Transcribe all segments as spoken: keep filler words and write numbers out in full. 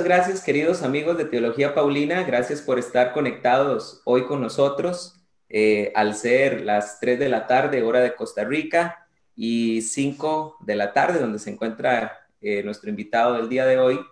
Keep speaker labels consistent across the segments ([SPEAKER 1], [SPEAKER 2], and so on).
[SPEAKER 1] gracias, queridos amigos de Teología Paulina. Gracias por estar conectados hoy con nosotros, eh, al ser las tres de la tarde, hora de Costa Rica, y cinco de la tarde, donde se encuentra eh, nuestro invitado del día de hoy.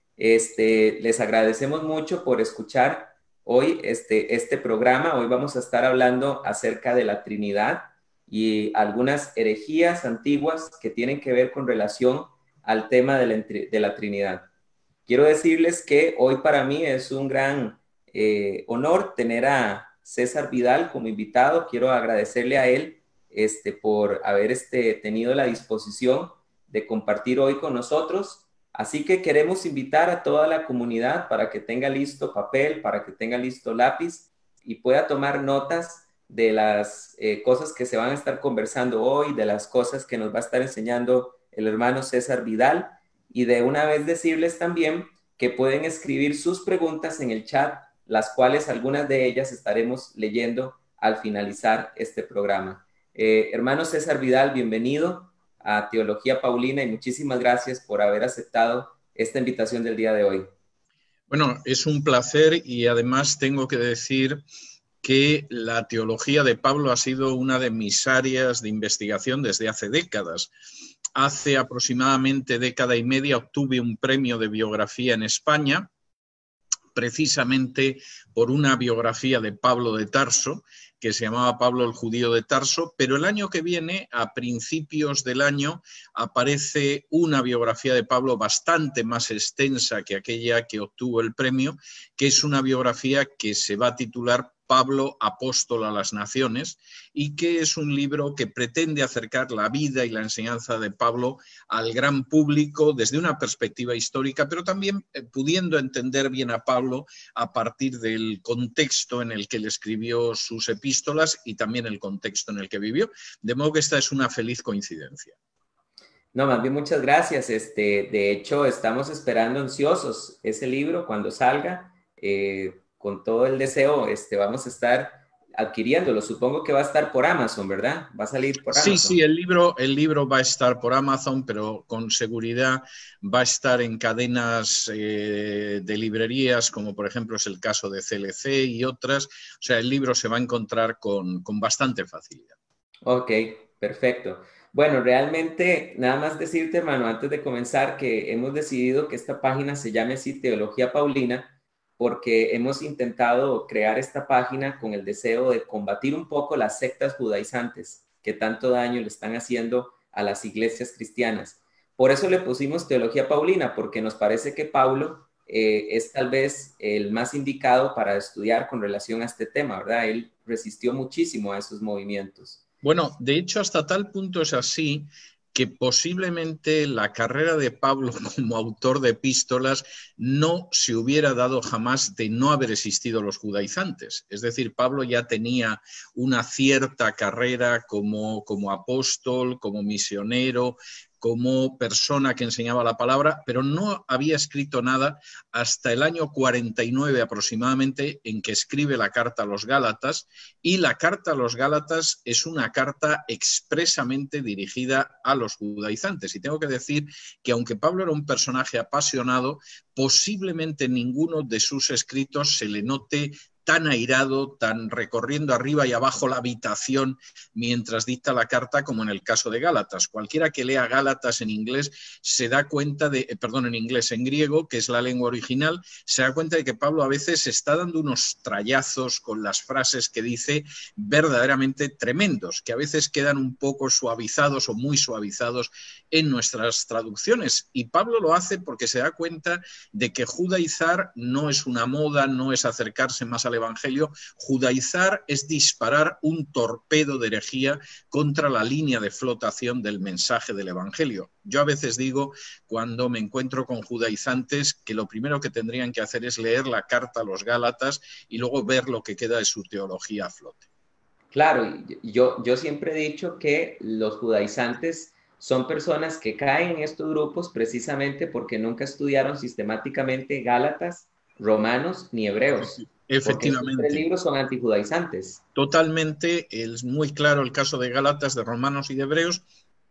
[SPEAKER 1] Este, les agradecemos mucho por escuchar hoy este, este programa. Hoy vamos a estar hablando acerca de la Trinidad y algunas herejías antiguas que tienen que ver con relación al tema de la, de la Trinidad. Quiero decirles que hoy para mí es un gran eh, honor tener a César Vidal como invitado. Quiero agradecerle a él este, por haber este, tenido la disposición de compartir hoy con nosotros. Así que queremos invitar a toda la comunidad para que tenga listo papel, para que tenga listo lápiz y pueda tomar notas de las eh, cosas que se van a estar conversando hoy, de las cosas que nos va a estar enseñando el hermano César Vidal. Y de una vez decirles también que pueden escribir sus preguntas en el chat, las cuales algunas de ellas estaremos leyendo al finalizar este programa. Eh, hermano César Vidal, bienvenido a Teología Paulina y muchísimas gracias por haber aceptado esta invitación del día de hoy.
[SPEAKER 2] Bueno, es un placer y además tengo que decir que la teología de Pablo ha sido una de mis áreas de investigación desde hace décadas. Hace aproximadamente década y media obtuve un premio de biografía en España, precisamente por una biografía de Pablo de Tarso, que se llamaba Pablo el Judío de Tarso, pero el año que viene, a principios del año, aparece una biografía de Pablo bastante más extensa que aquella que obtuvo el premio, que es una biografía que se va a titular Pablo, apóstol a las naciones, y que es un libro que pretende acercar la vida y la enseñanza de Pablo al gran público desde una perspectiva histórica, pero también pudiendo entender bien a Pablo a partir del contexto en el que él escribió sus epístolas y también el contexto en el que vivió. De modo que esta es una feliz coincidencia.
[SPEAKER 1] No, más bien muchas gracias. Este, de hecho, estamos esperando ansiosos ese libro cuando salga. Eh, con todo el deseo, este, vamos a estar adquiriéndolo. Supongo que va a estar por Amazon, ¿verdad? Va a salir por
[SPEAKER 2] sí,
[SPEAKER 1] Amazon.
[SPEAKER 2] Sí, sí, el libro, el libro va a estar por Amazon, pero con seguridad va a estar en cadenas eh, de librerías, como por ejemplo es el caso de C L C y otras. O sea, el libro se va a encontrar con, con bastante facilidad.
[SPEAKER 1] Ok, perfecto. Bueno, realmente, nada más decirte, hermano, antes de comenzar, que hemos decidido que esta página se llame así Teología Paulina, porque hemos intentado crear esta página con el deseo de combatir un poco las sectas judaizantes que tanto daño le están haciendo a las iglesias cristianas. Por eso le pusimos Teología Paulina, porque nos parece que Pablo eh, es tal vez el más indicado para estudiar con relación a este tema, ¿verdad? Él resistió muchísimo a esos movimientos.
[SPEAKER 2] Bueno, de hecho, hasta tal punto es así que posiblemente la carrera de Pablo como autor de epístolas no se hubiera dado jamás de no haber existido los judaizantes. Es decir, Pablo ya tenía una cierta carrera como, como apóstol, como misionero, como persona que enseñaba la palabra, pero no había escrito nada hasta el año cuarenta y nueve aproximadamente, en que escribe la carta a los Gálatas, y la carta a los Gálatas es una carta expresamente dirigida a los judaizantes. Y tengo que decir que aunque Pablo era un personaje apasionado, posiblemente en ninguno de sus escritos se le note tan airado, tan recorriendo arriba y abajo la habitación mientras dicta la carta como en el caso de Gálatas. Cualquiera que lea Gálatas en inglés se da cuenta de, perdón, en inglés, en griego, que es la lengua original, se da cuenta de que Pablo a veces está dando unos trallazos con las frases que dice verdaderamente tremendos, que a veces quedan un poco suavizados o muy suavizados en nuestras traducciones. Y Pablo lo hace porque se da cuenta de que judaizar no es una moda, no es acercarse más al Evangelio. Judaizar es disparar un torpedo de herejía contra la línea de flotación del mensaje del Evangelio. Yo a veces digo, cuando me encuentro con judaizantes, que lo primero que tendrían que hacer es leer la carta a los Gálatas y luego ver lo que queda de su teología a flote.
[SPEAKER 1] Claro, yo, yo siempre he dicho que los judaizantes son personas que caen en estos grupos precisamente porque nunca estudiaron sistemáticamente Gálatas, Romanos ni Hebreos. Porque estos tres
[SPEAKER 2] Efectivamente.
[SPEAKER 1] libros son antijudaizantes.
[SPEAKER 2] Totalmente, es muy claro el caso de Gálatas, de Romanos y de Hebreos.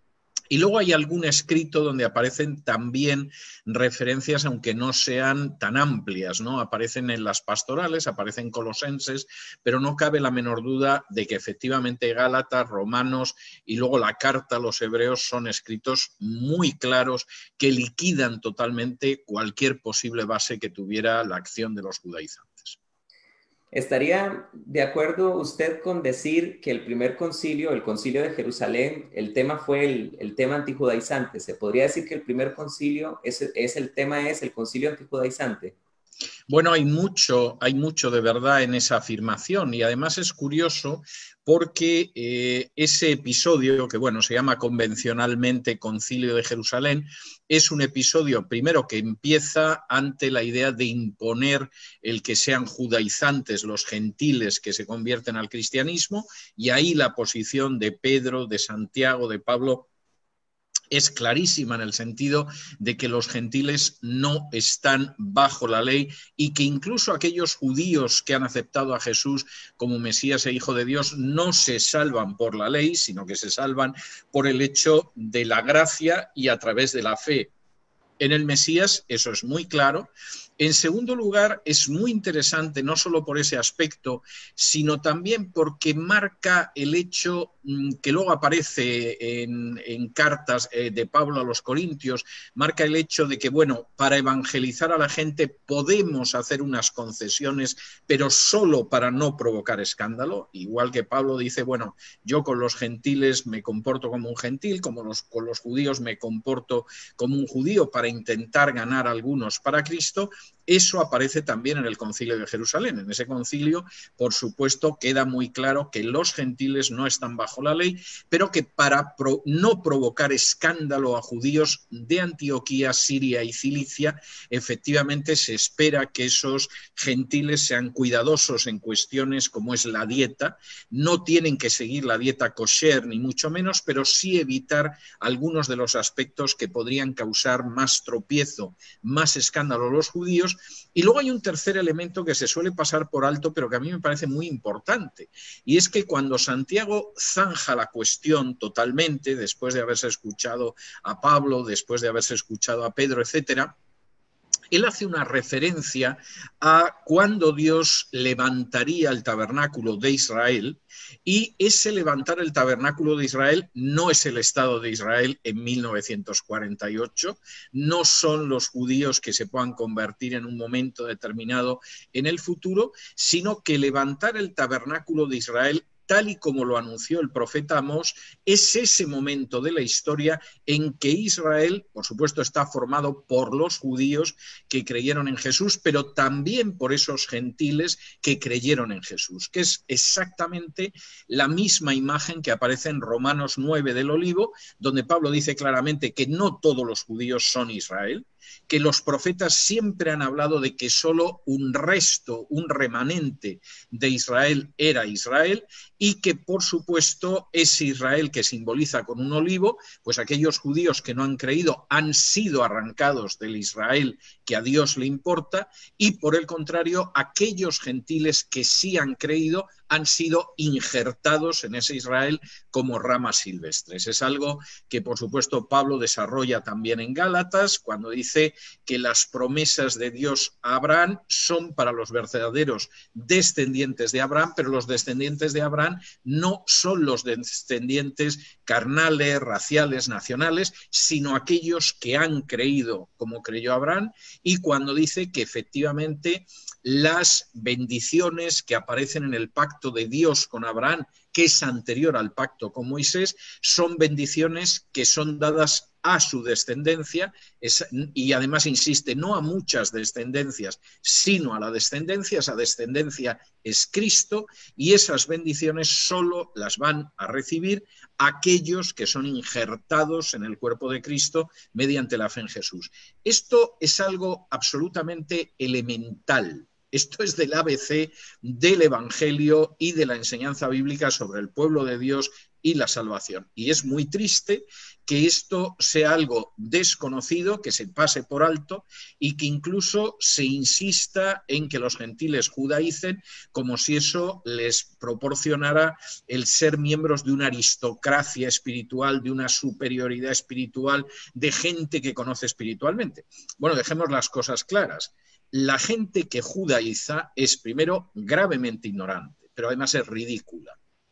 [SPEAKER 2] Y luego hay algún escrito donde aparecen también referencias, aunque no sean tan amplias, ¿no? Aparecen en las pastorales, aparecen en Colosenses, pero no cabe la menor duda de que efectivamente Gálatas, Romanos y luego la carta a los Hebreos son escritos muy claros que liquidan totalmente cualquier posible base que tuviera la acción de los judaizantes.
[SPEAKER 1] ¿Estaría de acuerdo usted con decir que el primer concilio, el concilio de Jerusalén, el tema fue el, el tema antijudaizante? ¿Se podría decir que el primer concilio es, es el tema es el concilio antijudaizante?
[SPEAKER 2] Bueno, hay mucho, hay mucho de verdad en esa afirmación y además es curioso porque eh, ese episodio, que bueno, se llama convencionalmente Concilio de Jerusalén, es un episodio primero que empieza ante la idea de imponer el que sean judaizantes los gentiles que se convierten al cristianismo, y ahí la posición de Pedro, de Santiago, de Pablo es clarísima en el sentido de que los gentiles no están bajo la ley y que incluso aquellos judíos que han aceptado a Jesús como Mesías e Hijo de Dios no se salvan por la ley, sino que se salvan por el hecho de la gracia y a través de la fe en el Mesías. Eso es muy claro. En segundo lugar, es muy interesante no solo por ese aspecto, sino también porque marca el hecho que luego aparece en, en cartas de Pablo a los Corintios, marca el hecho de que, bueno, para evangelizar a la gente podemos hacer unas concesiones, pero solo para no provocar escándalo, igual que Pablo dice, bueno, yo con los gentiles me comporto como un gentil, como los, con los judíos me comporto como un judío para intentar ganar a algunos para Cristo. Eso aparece también en el Concilio de Jerusalén. En ese concilio, por supuesto, queda muy claro que los gentiles no están bajo la ley, pero que para pro, no provocar escándalo a judíos de Antioquía, Siria y Cilicia, efectivamente se espera que esos gentiles sean cuidadosos en cuestiones como es la dieta. No tienen que seguir la dieta kosher, ni mucho menos, pero sí evitar algunos de los aspectos que podrían causar más tropiezo, más escándalo a los judíos. Y luego hay un tercer elemento que se suele pasar por alto, pero que a mí me parece muy importante, y es que cuando Santiago zanja la cuestión totalmente, después de haberse escuchado a Pablo, después de haberse escuchado a Pedro, etcétera, él hace una referencia a cuando Dios levantaría el tabernáculo de Israel, y ese levantar el tabernáculo de Israel no es el Estado de Israel en mil novecientos cuarenta y ocho, no son los judíos que se puedan convertir en un momento determinado en el futuro, sino que levantar el tabernáculo de Israel, tal y como lo anunció el profeta Amós, es ese momento de la historia en que Israel, por supuesto, está formado por los judíos que creyeron en Jesús, pero también por esos gentiles que creyeron en Jesús, que es exactamente la misma imagen que aparece en Romanos nueve del Olivo, donde Pablo dice claramente que no todos los judíos son Israel, que los profetas siempre han hablado de que solo un resto, un remanente de Israel era Israel, y que por supuesto ese Israel que simboliza con un olivo, pues aquellos judíos que no han creído han sido arrancados del Israel que a Dios le importa, y por el contrario aquellos gentiles que sí han creído han sido injertados en ese Israel como ramas silvestres. Es algo que por supuesto Pablo desarrolla también en Gálatas, cuando dice que las promesas de Dios a Abraham son para los verdaderos descendientes de Abraham, pero los descendientes de Abraham no son los descendientes carnales, raciales, nacionales, sino aquellos que han creído como creyó Abraham, y cuando dice que efectivamente las bendiciones que aparecen en el pacto de Dios con Abraham, que es anterior al pacto con Moisés, son bendiciones que son dadas a su descendencia, es, y además insiste, no a muchas descendencias, sino a la descendencia. Esa descendencia es Cristo, y esas bendiciones solo las van a recibir aquellos que son injertados en el cuerpo de Cristo mediante la fe en Jesús. Esto es algo absolutamente elemental. Esto es del A B C del Evangelio y de la enseñanza bíblica sobre el pueblo de Dios y la salvación. Y es muy triste que esto sea algo desconocido, que se pase por alto y que incluso se insista en que los gentiles judaicen como si eso les proporcionara el ser miembros de una aristocracia espiritual, de una superioridad espiritual, de gente que conoce espiritualmente. Bueno, dejemos las cosas claras. La gente que judaiza es primero gravemente ignorante, pero además es ridícula.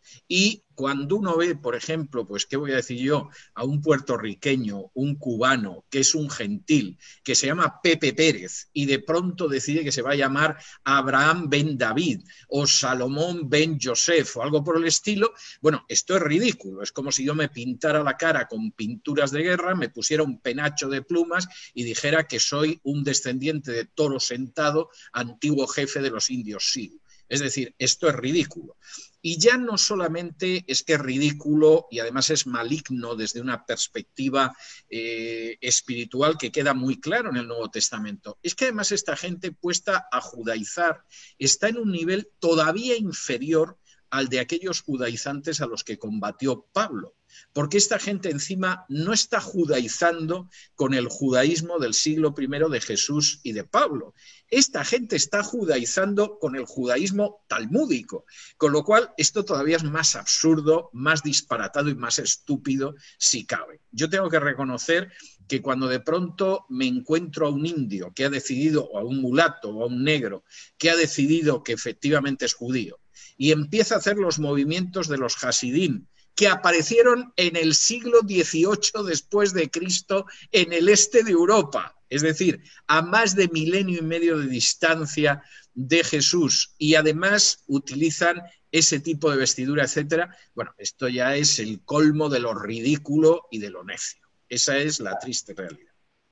[SPEAKER 2] Y cuando uno ve, por ejemplo, pues qué voy a decir yo, a un puertorriqueño, un cubano, que es un gentil, que se llama Pepe Pérez y de pronto decide que se va a llamar Abraham ben David o Salomón ben Joseph o algo por el estilo, bueno, esto es ridículo. Es como si yo me pintara la cara con pinturas de guerra, me pusiera un penacho de plumas y dijera que soy un descendiente de Toro Sentado, antiguo jefe de los indios Sioux. Es decir, esto es ridículo. Y ya no solamente es que es ridículo y además es maligno desde una perspectiva eh, espiritual que queda muy claro en el Nuevo Testamento, es que además esta gente puesta a judaizar está en un nivel todavía inferior al de aquellos judaizantes a los que combatió Pablo. Porque esta gente encima no está judaizando con el judaísmo del siglo primero de Jesús y de Pablo. Esta gente está judaizando con el judaísmo talmúdico, con lo cual esto todavía es más absurdo, más disparatado y más estúpido si cabe. Yo tengo que reconocer que cuando de pronto me encuentro a un indio que ha decidido, o a un mulato o a un negro, que ha decidido que efectivamente es judío, y empieza a hacer los movimientos de los Hasidín, que aparecieron en el siglo dieciocho después de Cristo en el este de Europa, es decir, a más de milenio y medio de distancia de Jesús, y además utilizan ese tipo de vestidura, etcétera. Bueno, esto ya es el colmo de lo ridículo y de lo necio. Esa es la triste realidad.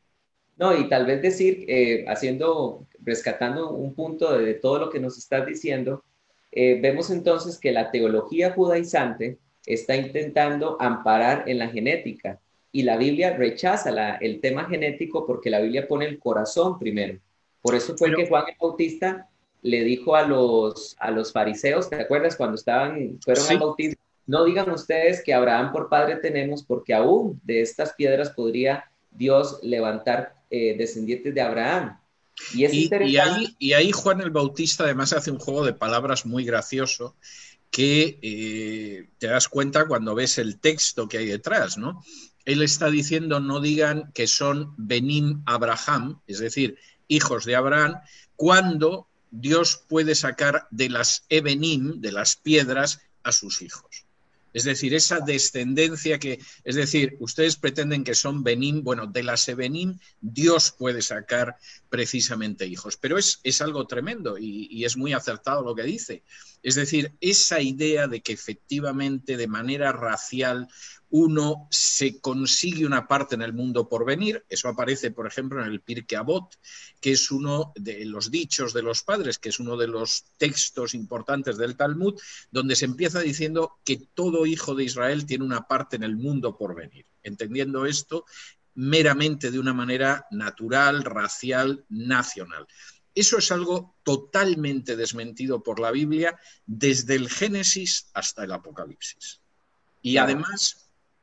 [SPEAKER 1] No, y tal vez decir, eh, haciendo, rescatando un punto de, de todo lo que nos estás diciendo, eh, vemos entonces que la teología judaizante está intentando amparar en la genética y la Biblia rechaza la, el tema genético porque la Biblia pone el corazón primero. Por eso fue Pero, que Juan el Bautista le dijo a los, a los fariseos, ¿te acuerdas? Cuando estaban, fueron sí. al bautismo, no digan ustedes que Abraham por padre tenemos, porque aún de estas piedras podría Dios levantar eh, descendientes de Abraham.
[SPEAKER 2] Y, es y, interesante. Y, ahí, y ahí Juan el Bautista además hace un juego de palabras muy gracioso, que eh, te das cuenta cuando ves el texto que hay detrás, ¿no? Él está diciendo, no digan que son Benim Abraham, es decir, hijos de Abraham, cuando Dios puede sacar de las Ebenim, de las piedras, a sus hijos. Es decir, esa descendencia que, es decir, ustedes pretenden que son Benim, bueno, de las Ebenim Dios puede sacar precisamente hijos. Pero es, es algo tremendo y, y es muy acertado lo que dice. Es decir, esa idea de que efectivamente de manera racial uno se consigue una parte en el mundo por venir, eso aparece, por ejemplo, en el Pirkei Avot, que es uno de los dichos de los padres, que es uno de los textos importantes del Talmud, donde se empieza diciendo que todo hijo de Israel tiene una parte en el mundo por venir. Entendiendo esto meramente de una manera natural, racial, nacional. Eso es algo totalmente desmentido por la Biblia desde el Génesis hasta el Apocalipsis. Y claro. además...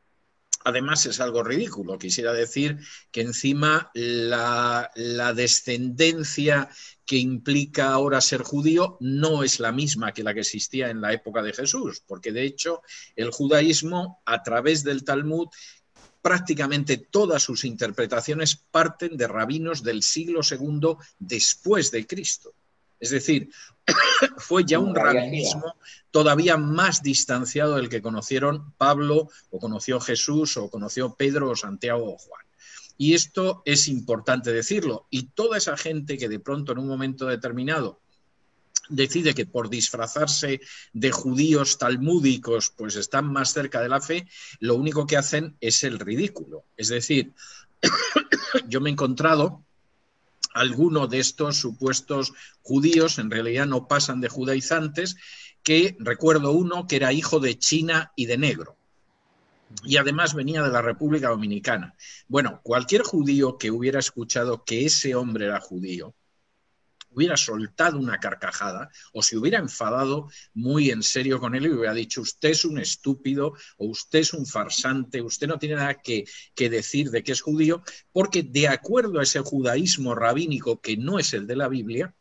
[SPEAKER 2] Además es algo ridículo, quisiera decir que encima la, la descendencia que implica ahora ser judío no es la misma que la que existía en la época de Jesús, porque de hecho el judaísmo a través del Talmud prácticamente todas sus interpretaciones parten de rabinos del siglo segundo después de Cristo. Es decir, fue ya un rabinismo todavía más distanciado del que conocieron Pablo, o conoció Jesús, o conoció Pedro, o Santiago, o Juan. Y esto es importante decirlo. Y toda esa gente que de pronto en un momento determinado decide que por disfrazarse de judíos talmúdicos pues están más cerca de la fe, lo único que hacen es el ridículo. Es decir, yo me he encontrado algunos de estos supuestos judíos, en realidad no pasan de judaizantes, que recuerdo uno que era hijo de China y de negro. Y además venía de la República Dominicana. Bueno, cualquier judío que hubiera escuchado que ese hombre era judío, hubiera soltado una carcajada o se hubiera enfadado muy en serio con él y hubiera dicho: usted es un estúpido o usted es un farsante, usted no tiene nada que, que decir de que es judío, porque de acuerdo a ese judaísmo rabínico que no es el de la Biblia,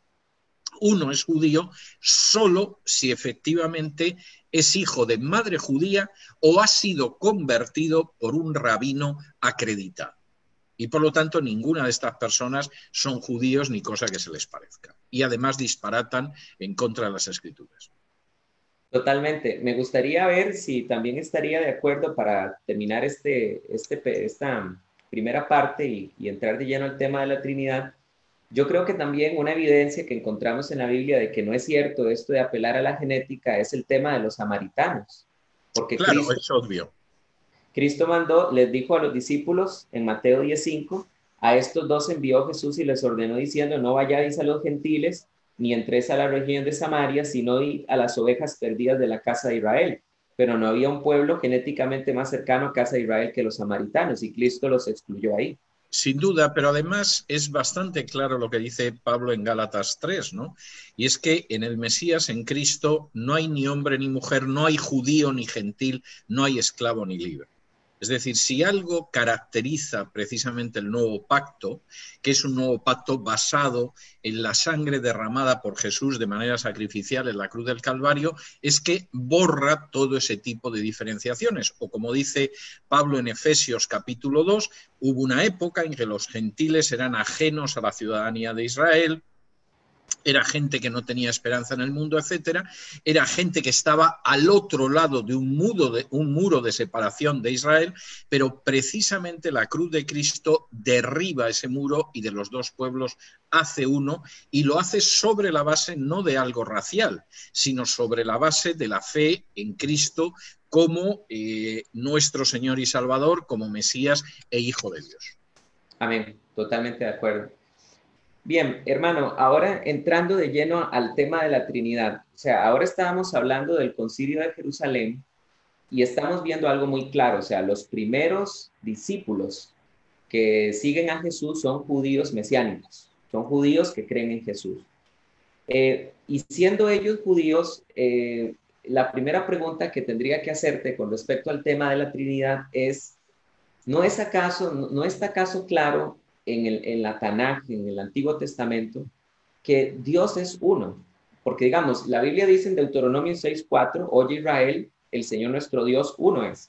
[SPEAKER 2] uno es judío solo si efectivamente es hijo de madre judía o ha sido convertido por un rabino acreditado. Y por lo tanto ninguna de estas personas son judíos ni cosa que se les parezca. Y además disparatan en contra de las Escrituras.
[SPEAKER 1] Totalmente. Me gustaría ver si también estaría de acuerdo para terminar este, este, esta primera parte y, y entrar de lleno al tema de la Trinidad. Yo creo que también una evidencia que encontramos en la Biblia de que no es cierto esto de apelar a la genética es el tema de los samaritanos. Porque
[SPEAKER 2] claro,
[SPEAKER 1] Cristo,
[SPEAKER 2] es obvio.
[SPEAKER 1] Cristo mandó, les dijo a los discípulos en Mateo diez cinco, a estos dos envió Jesús y les ordenó diciendo: no vayáis a los gentiles, ni entréis a la región de Samaria, sino a las ovejas perdidas de la casa de Israel. Pero no había un pueblo genéticamente más cercano a casa de Israel que los samaritanos, y Cristo los excluyó ahí.
[SPEAKER 2] Sin duda, pero además es bastante claro lo que dice Pablo en Gálatas tres, ¿no? Y es que en el Mesías, en Cristo, no hay ni hombre ni mujer, no hay judío ni gentil, no hay esclavo ni libre. Es decir, si algo caracteriza precisamente el nuevo pacto, que es un nuevo pacto basado en la sangre derramada por Jesús de manera sacrificial en la cruz del Calvario, es que borra todo ese tipo de diferenciaciones. O como dice Pablo en Efesios capítulo dos, hubo una época en que los gentiles eran ajenos a la ciudadanía de Israel, era gente que no tenía esperanza en el mundo, etcétera, era gente que estaba al otro lado de un, muro de un muro de separación de Israel, pero precisamente la cruz de Cristo derriba ese muro y de los dos pueblos hace uno, y lo hace sobre la base no de algo racial, sino sobre la base de la fe en Cristo como eh, nuestro Señor y Salvador, como Mesías e Hijo de Dios.
[SPEAKER 1] Amén, totalmente de acuerdo. Bien, hermano, ahora entrando de lleno al tema de la Trinidad, o sea, ahora estábamos hablando del Concilio de Jerusalén y estamos viendo algo muy claro, o sea, los primeros discípulos que siguen a Jesús son judíos mesiánicos, son judíos que creen en Jesús. Eh, y siendo ellos judíos, eh, la primera pregunta que tendría que hacerte con respecto al tema de la Trinidad es, ¿no es acaso, no, no está acaso claro en, el, en la Tanaj, en el Antiguo Testamento, que Dios es uno? Porque digamos, la Biblia dice en Deuteronomio seis cuatro, oye Israel, el Señor nuestro Dios uno es.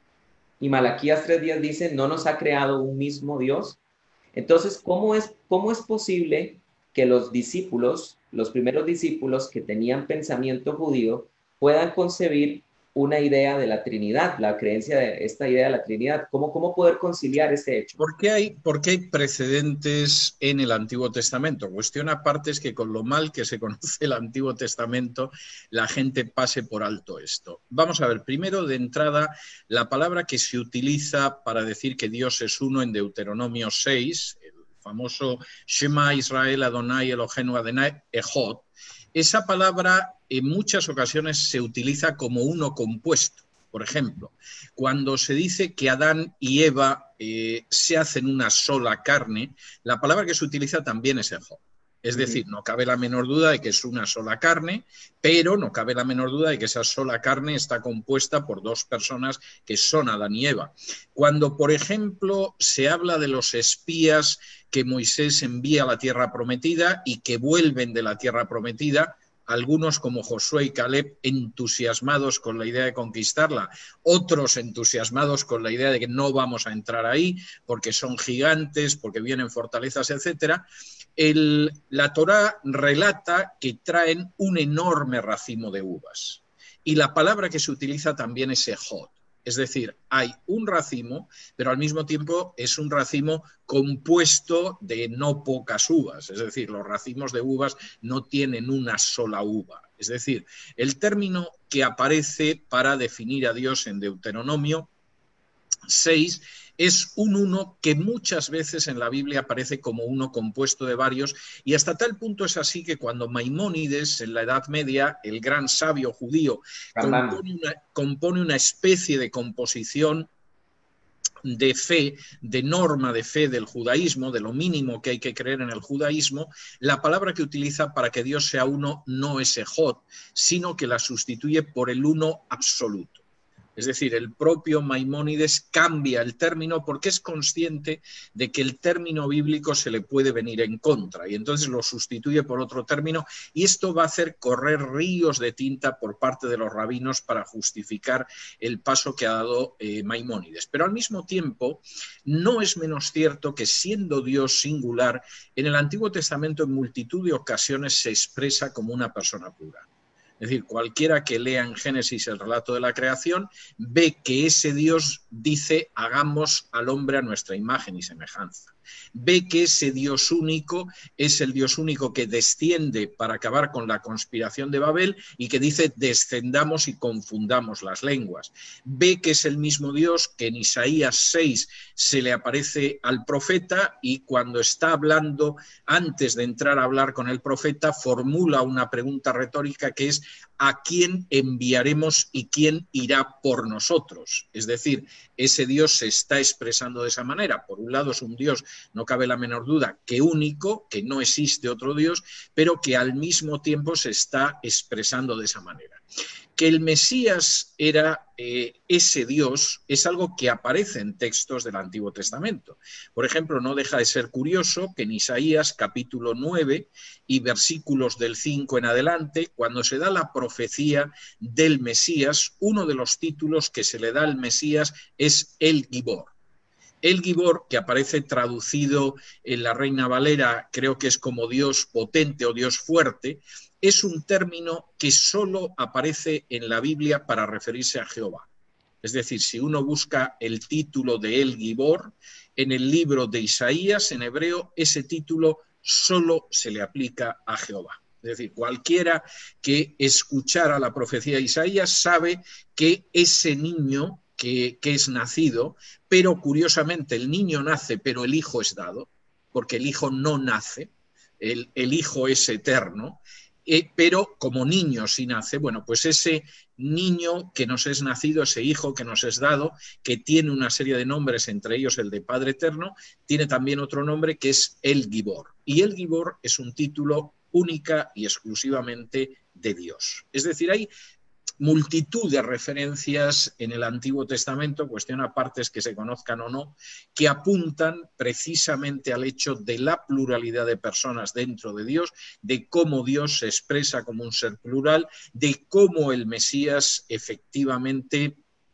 [SPEAKER 1] Y Malaquías tres diez dice, ¿no nos ha creado un mismo Dios? Entonces, ¿cómo es, cómo es posible que los discípulos, los primeros discípulos que tenían pensamiento judío, puedan concebir una idea de la Trinidad, la creencia de esta idea de la Trinidad? ¿Cómo, cómo poder conciliar ese hecho?
[SPEAKER 2] ¿Por qué hay, por qué hay precedentes en el Antiguo Testamento? Cuestión aparte es que con lo mal que se conoce el Antiguo Testamento, la gente pase por alto esto. Vamos a ver, primero de entrada, la palabra que se utiliza para decir que Dios es uno en Deuteronomio seis, el famoso Shema Israel Adonai Eloheinu Adonai Echad, esa palabra en muchas ocasiones se utiliza como uno compuesto. Por ejemplo, cuando se dice que Adán y Eva eh, se hacen una sola carne, la palabra que se utiliza también es Echad. Es decir, no cabe la menor duda de que es una sola carne, pero no cabe la menor duda de que esa sola carne está compuesta por dos personas que son Adán y Eva. Cuando, por ejemplo, se habla de los espías que Moisés envía a la tierra prometida y que vuelven de la tierra prometida, algunos como Josué y Caleb entusiasmados con la idea de conquistarla, otros entusiasmados con la idea de que no vamos a entrar ahí porque son gigantes, porque vienen fortalezas, etcétera. El, la Torá relata que traen un enorme racimo de uvas y la palabra que se utiliza también es ejod. Es decir, hay un racimo, pero al mismo tiempo es un racimo compuesto de no pocas uvas. Es decir, los racimos de uvas no tienen una sola uva. Es decir, el término que aparece para definir a Dios en Deuteronomio seis es un uno que muchas veces en la Biblia aparece como uno compuesto de varios, y hasta tal punto es así que cuando Maimónides, en la Edad Media, el gran sabio judío, compone una, compone una especie de composición de fe, de norma de fe del judaísmo, de lo mínimo que hay que creer en el judaísmo, la palabra que utiliza para que Dios sea uno no es ejod, sino que la sustituye por el uno absoluto. Es decir, el propio Maimónides cambia el término porque es consciente de que el término bíblico se le puede venir en contra y entonces lo sustituye por otro término y esto va a hacer correr ríos de tinta por parte de los rabinos para justificar el paso que ha dado eh, Maimónides. Pero al mismo tiempo no es menos cierto que siendo Dios singular, en el Antiguo Testamento en multitud de ocasiones se expresa como una persona plural. Es decir, cualquiera que lea en Génesis el relato de la creación ve que ese Dios dice hagamos al hombre a nuestra imagen y semejanza. Ve que ese Dios único es el Dios único que desciende para acabar con la conspiración de Babel y que dice descendamos y confundamos las lenguas. Ve que es el mismo Dios que en Isaías seis se le aparece al profeta y cuando está hablando, antes de entrar a hablar con el profeta, formula una pregunta retórica que es ¿a quién enviaremos y quién irá por nosotros? Es decir, ese Dios se está expresando de esa manera. Por un lado es un Dios, no cabe la menor duda, que único, que no existe otro Dios, pero que al mismo tiempo se está expresando de esa manera. Que el Mesías era eh, ese Dios es algo que aparece en textos del Antiguo Testamento. Por ejemplo, no deja de ser curioso que en Isaías capítulo nueve y versículos del cinco en adelante, cuando se da la profecía del Mesías, uno de los títulos que se le da al Mesías es el Gibor. El Gibor, que aparece traducido en la Reina Valera, creo que es como Dios potente o Dios fuerte, es un término que solo aparece en la Biblia para referirse a Jehová. Es decir, si uno busca el título de El Gibor, en el libro de Isaías, en hebreo, ese título solo se le aplica a Jehová. Es decir, cualquiera que escuchara la profecía de Isaías sabe que ese niño que, que es nacido, pero curiosamente el niño nace, pero el hijo es dado, porque el hijo no nace, el, el hijo es eterno, eh, pero como niño sí nace, bueno, pues ese niño que nos es nacido, ese hijo que nos es dado, que tiene una serie de nombres, entre ellos el de Padre Eterno, tiene también otro nombre que es El Gibor. Y El Gibor es un título única y exclusivamente de Dios. Es decir, hay multitud de referencias en el Antiguo Testamento, cuestión aparte es que se conozcan o no, que apuntan precisamente al hecho de la pluralidad de personas dentro de Dios, de cómo Dios se expresa como un ser plural, de cómo el Mesías efectivamente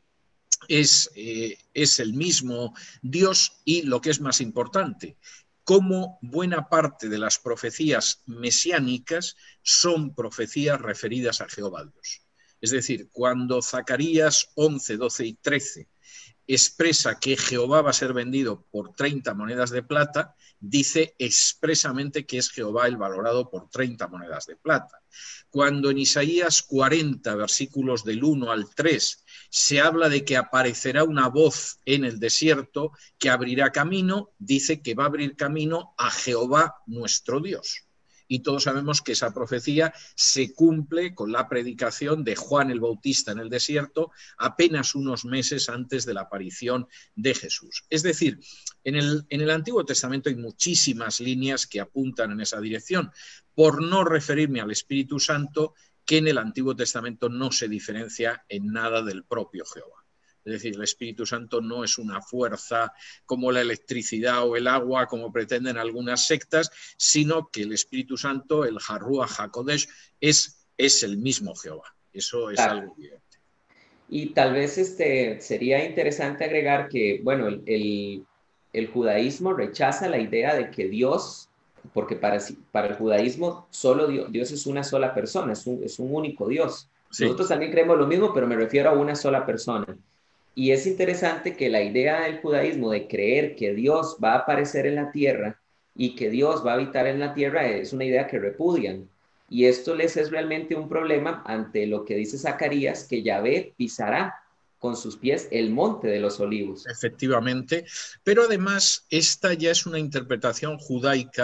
[SPEAKER 2] es, eh, es el mismo Dios y, lo que es más importante, cómo buena parte de las profecías mesiánicas son profecías referidas a Jehová Dios. Es decir, cuando Zacarías once, doce y trece expresa que Jehová va a ser vendido por treinta monedas de plata, dice expresamente que es Jehová el valorado por treinta monedas de plata. Cuando en Isaías cuarenta, versículos del uno al tres, se habla de que aparecerá una voz en el desierto que abrirá camino, dice que va a abrir camino a Jehová nuestro Dios. Y todos sabemos que esa profecía se cumple con la predicación de Juan el Bautista en el desierto apenas unos meses antes de la aparición de Jesús. Es decir, en el, en el Antiguo Testamento hay muchísimas líneas que apuntan en esa dirección, por no referirme al Espíritu Santo, que en el Antiguo Testamento no se diferencia en nada del propio Jehová. Es decir, el Espíritu Santo no es una fuerza como la electricidad o el agua, como pretenden algunas sectas, sino que el Espíritu Santo, el Harruach HaKodesh, es, es el mismo Jehová. Eso es claro. Algo evidente.
[SPEAKER 1] Y tal vez este, sería interesante agregar que, bueno, el, el, el judaísmo rechaza la idea de que Dios, porque para, para el judaísmo solo Dios, Dios es una sola persona, es un, es un único Dios. Sí. Nosotros también creemos lo mismo, pero me refiero a una sola persona. Y es interesante que la idea del judaísmo de creer que Dios va a aparecer en la tierra y que Dios va a habitar en la tierra es una idea que repudian. Y esto les es realmente un problema ante lo que dice Zacarías, que Yahvé pisará con sus pies el monte de los olivos.
[SPEAKER 2] Efectivamente, pero además esta ya es una interpretación judaica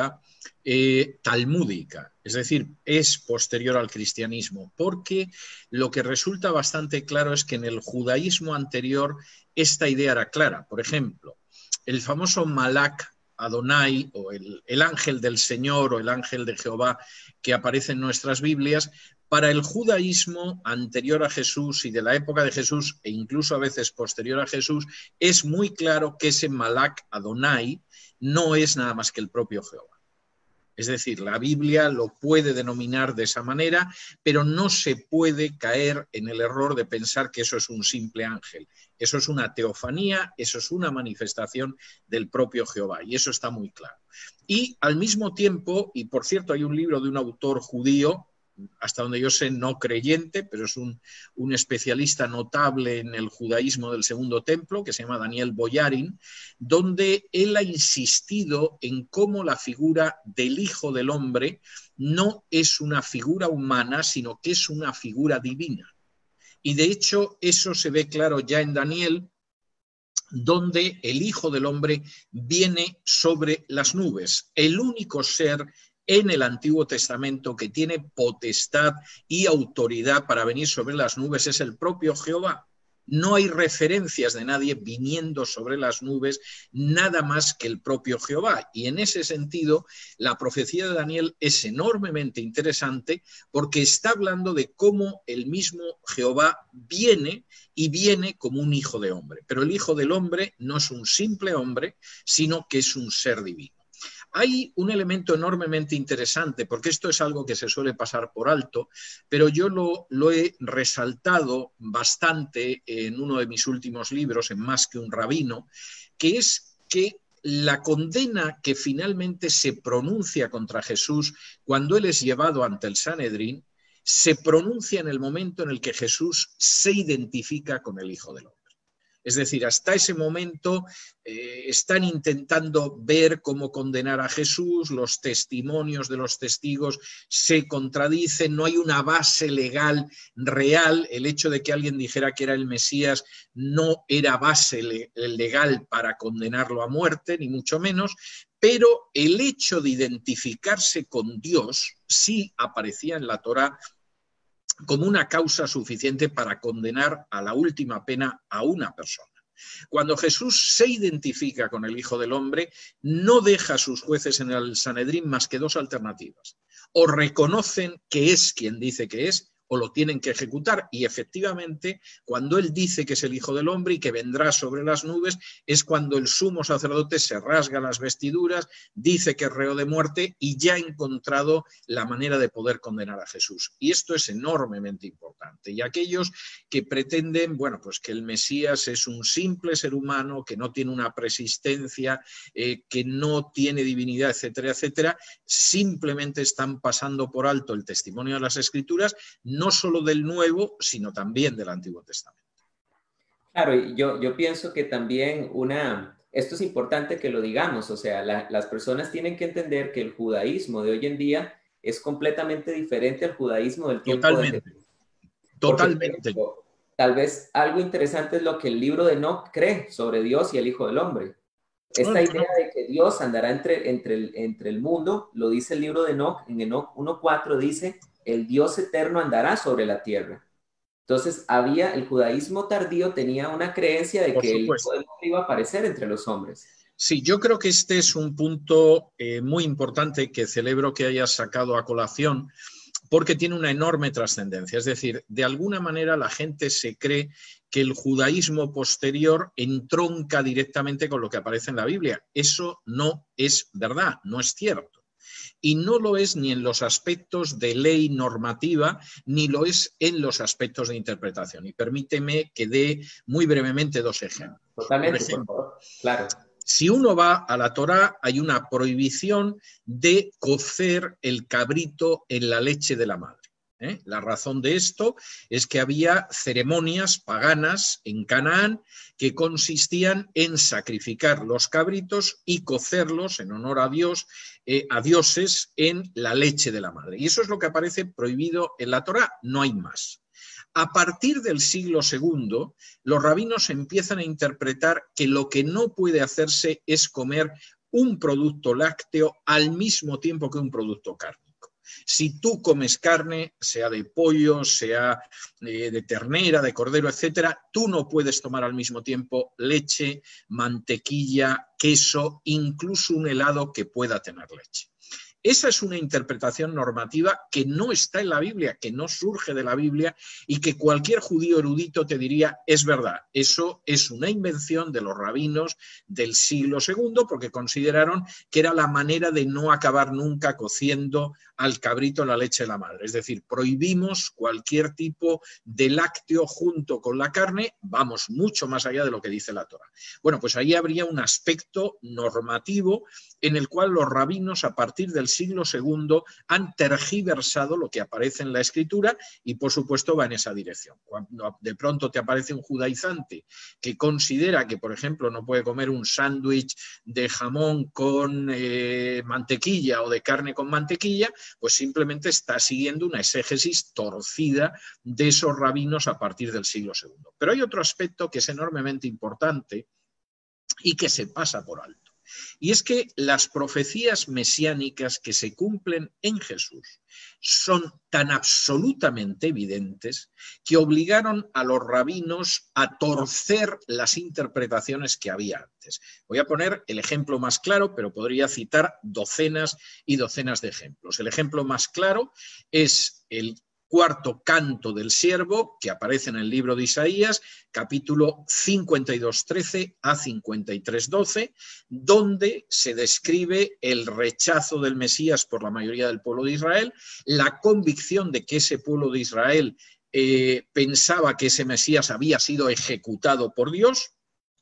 [SPEAKER 2] eh, talmúdica, es decir, es posterior al cristianismo, porque lo que resulta bastante claro es que en el judaísmo anterior esta idea era clara. Por ejemplo, el famoso Malak Adonai, o el, el ángel del Señor, o el ángel de Jehová, que aparece en nuestras Biblias, para el judaísmo anterior a Jesús y de la época de Jesús, e incluso a veces posterior a Jesús, es muy claro que ese Malak Adonai no es nada más que el propio Jehová. Es decir, la Biblia lo puede denominar de esa manera, pero no se puede caer en el error de pensar que eso es un simple ángel. Eso es una teofanía, eso es una manifestación del propio Jehová, y eso está muy claro. Y al mismo tiempo, y por cierto hay un libro de un autor judío, hasta donde yo sé no creyente, pero es un, un especialista notable en el judaísmo del Segundo Templo, que se llama Daniel Boyarin, donde él ha insistido en cómo la figura del Hijo del Hombre no es una figura humana, sino que es una figura divina. Y de hecho eso se ve claro ya en Daniel, donde el Hijo del Hombre viene sobre las nubes, el único ser en el Antiguo Testamento que tiene potestad y autoridad para venir sobre las nubes es el propio Jehová. No hay referencias de nadie viniendo sobre las nubes, nada más que el propio Jehová. Y en ese sentido, la profecía de Daniel es enormemente interesante porque está hablando de cómo el mismo Jehová viene y viene como un hijo de hombre. Pero el Hijo del Hombre no es un simple hombre, sino que es un ser divino. Hay un elemento enormemente interesante, porque esto es algo que se suele pasar por alto, pero yo lo, lo he resaltado bastante en uno de mis últimos libros, en Más que un rabino, que es que la condena que finalmente se pronuncia contra Jesús cuando él es llevado ante el Sanedrín, se pronuncia en el momento en el que Jesús se identifica con el Hijo del Hombre. Es decir, hasta ese momento eh, están intentando ver cómo condenar a Jesús, los testimonios de los testigos se contradicen, no hay una base legal real, el hecho de que alguien dijera que era el Mesías no era base le- legal para condenarlo a muerte, ni mucho menos, pero el hecho de identificarse con Dios sí aparecía en la Torá como una causa suficiente para condenar a la última pena a una persona. Cuando Jesús se identifica con el Hijo del Hombre, no deja a sus jueces en el Sanedrín más que dos alternativas. O reconocen que es quien dice que es, o lo tienen que ejecutar. Y efectivamente, cuando él dice que es el Hijo del Hombre y que vendrá sobre las nubes, es cuando el sumo sacerdote se rasga las vestiduras, dice que es reo de muerte y ya ha encontrado la manera de poder condenar a Jesús. Y esto es enormemente importante. Y aquellos que pretenden, bueno, pues que el Mesías es un simple ser humano, que no tiene una preexistencia, eh, que no tiene divinidad, etcétera, etcétera, simplemente están pasando por alto el testimonio de las Escrituras, no solo del Nuevo, sino también del Antiguo Testamento.
[SPEAKER 1] Claro, y yo, yo pienso que también una, esto es importante que lo digamos, o sea, la- las personas tienen que entender que el judaísmo de hoy en día es completamente diferente al judaísmo del tiempo de
[SPEAKER 2] Totalmente,
[SPEAKER 1] Jesús. Porque, por
[SPEAKER 2] totalmente.
[SPEAKER 1] ejemplo, tal vez algo interesante es lo que el libro de Enoc cree sobre Dios y el Hijo del Hombre.
[SPEAKER 2] Bueno,
[SPEAKER 1] Esta
[SPEAKER 2] claro.
[SPEAKER 1] idea de que Dios andará entre, entre, el, entre el mundo, lo dice el libro de Enoc, en Enoc uno cuatro dice, el Dios eterno andará sobre la tierra. Entonces, había, el judaísmo tardío tenía una creencia de
[SPEAKER 2] Por
[SPEAKER 1] que el Hijo
[SPEAKER 2] supuesto.
[SPEAKER 1] del Hombre iba a aparecer entre los hombres.
[SPEAKER 2] Sí, yo creo que este es un punto eh, muy importante que celebro que hayas sacado a colación porque tiene una enorme trascendencia. Es decir, de alguna manera la gente se cree que el judaísmo posterior entronca directamente con lo que aparece en la Biblia. Eso no es verdad, no es cierto. Y no lo es ni en los aspectos de ley normativa, ni lo es en los aspectos de interpretación. Y permíteme que dé muy brevemente dos ejemplos. Por
[SPEAKER 1] Totalmente, por
[SPEAKER 2] ejemplo,
[SPEAKER 1] favor. Claro.
[SPEAKER 2] si uno va a la Torá, hay una prohibición de cocer el cabrito en la leche de la madre. ¿eh? La razón de esto es que había ceremonias paganas en Canaán que consistían en sacrificar los cabritos y cocerlos en honor a Dios, eh, a dioses, en la leche de la madre. Y eso es lo que aparece prohibido en la Torá, no hay más. A partir del siglo segundo, los rabinos empiezan a interpretar que lo que no puede hacerse es comer un producto lácteo al mismo tiempo que un producto cárnico. Si tú comes carne, sea de pollo, sea eh, de ternera, de cordero, etcétera, tú no puedes tomar al mismo tiempo leche, mantequilla, queso, incluso un helado que pueda tener leche. Esa es una interpretación normativa que no está en la Biblia, que no surge de la Biblia y que cualquier judío erudito te diría, es verdad, eso es una invención de los rabinos del siglo segundo porque consideraron que era la manera de no acabar nunca cociendo al cabrito en la leche de la madre. Es decir, prohibimos cualquier tipo de lácteo junto con la carne, vamos mucho más allá de lo que dice la Torá. Bueno, pues ahí habría un aspecto normativo en el cual los rabinos a partir del siglo segundo han tergiversado lo que aparece en la Escritura y por supuesto va en esa dirección. Cuando de pronto te aparece un judaizante que considera que, por ejemplo, no puede comer un sándwich de jamón con eh, mantequilla o de carne con mantequilla, pues simplemente está siguiendo una exégesis torcida de esos rabinos a partir del siglo segundo. Pero hay otro aspecto que es enormemente importante y que se pasa por alto. Y es que las profecías mesiánicas que se cumplen en Jesús son tan absolutamente evidentes que obligaron a los rabinos a torcer las interpretaciones que había antes. Voy a poner el ejemplo más claro, pero podría citar docenas y docenas de ejemplos. El ejemplo más claro es el cuarto canto del siervo, que aparece en el libro de Isaías, capítulo cincuenta y dos, trece a cincuenta y tres, doce, donde se describe el rechazo del Mesías por la mayoría del pueblo de Israel, la convicción de que ese pueblo de Israel eh, pensaba que ese Mesías había sido ejecutado por Dios.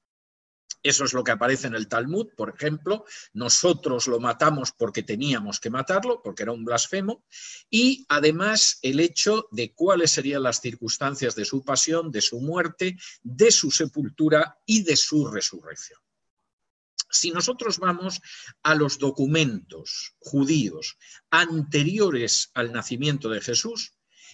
[SPEAKER 2] Eso es lo que aparece en el Talmud, por ejemplo. Nosotros lo matamos porque teníamos que matarlo, porque era un blasfemo. Y además el hecho de cuáles serían las circunstancias de su pasión, de su muerte, de su sepultura y de su resurrección. Si nosotros vamos a los documentos judíos anteriores al nacimiento de Jesús,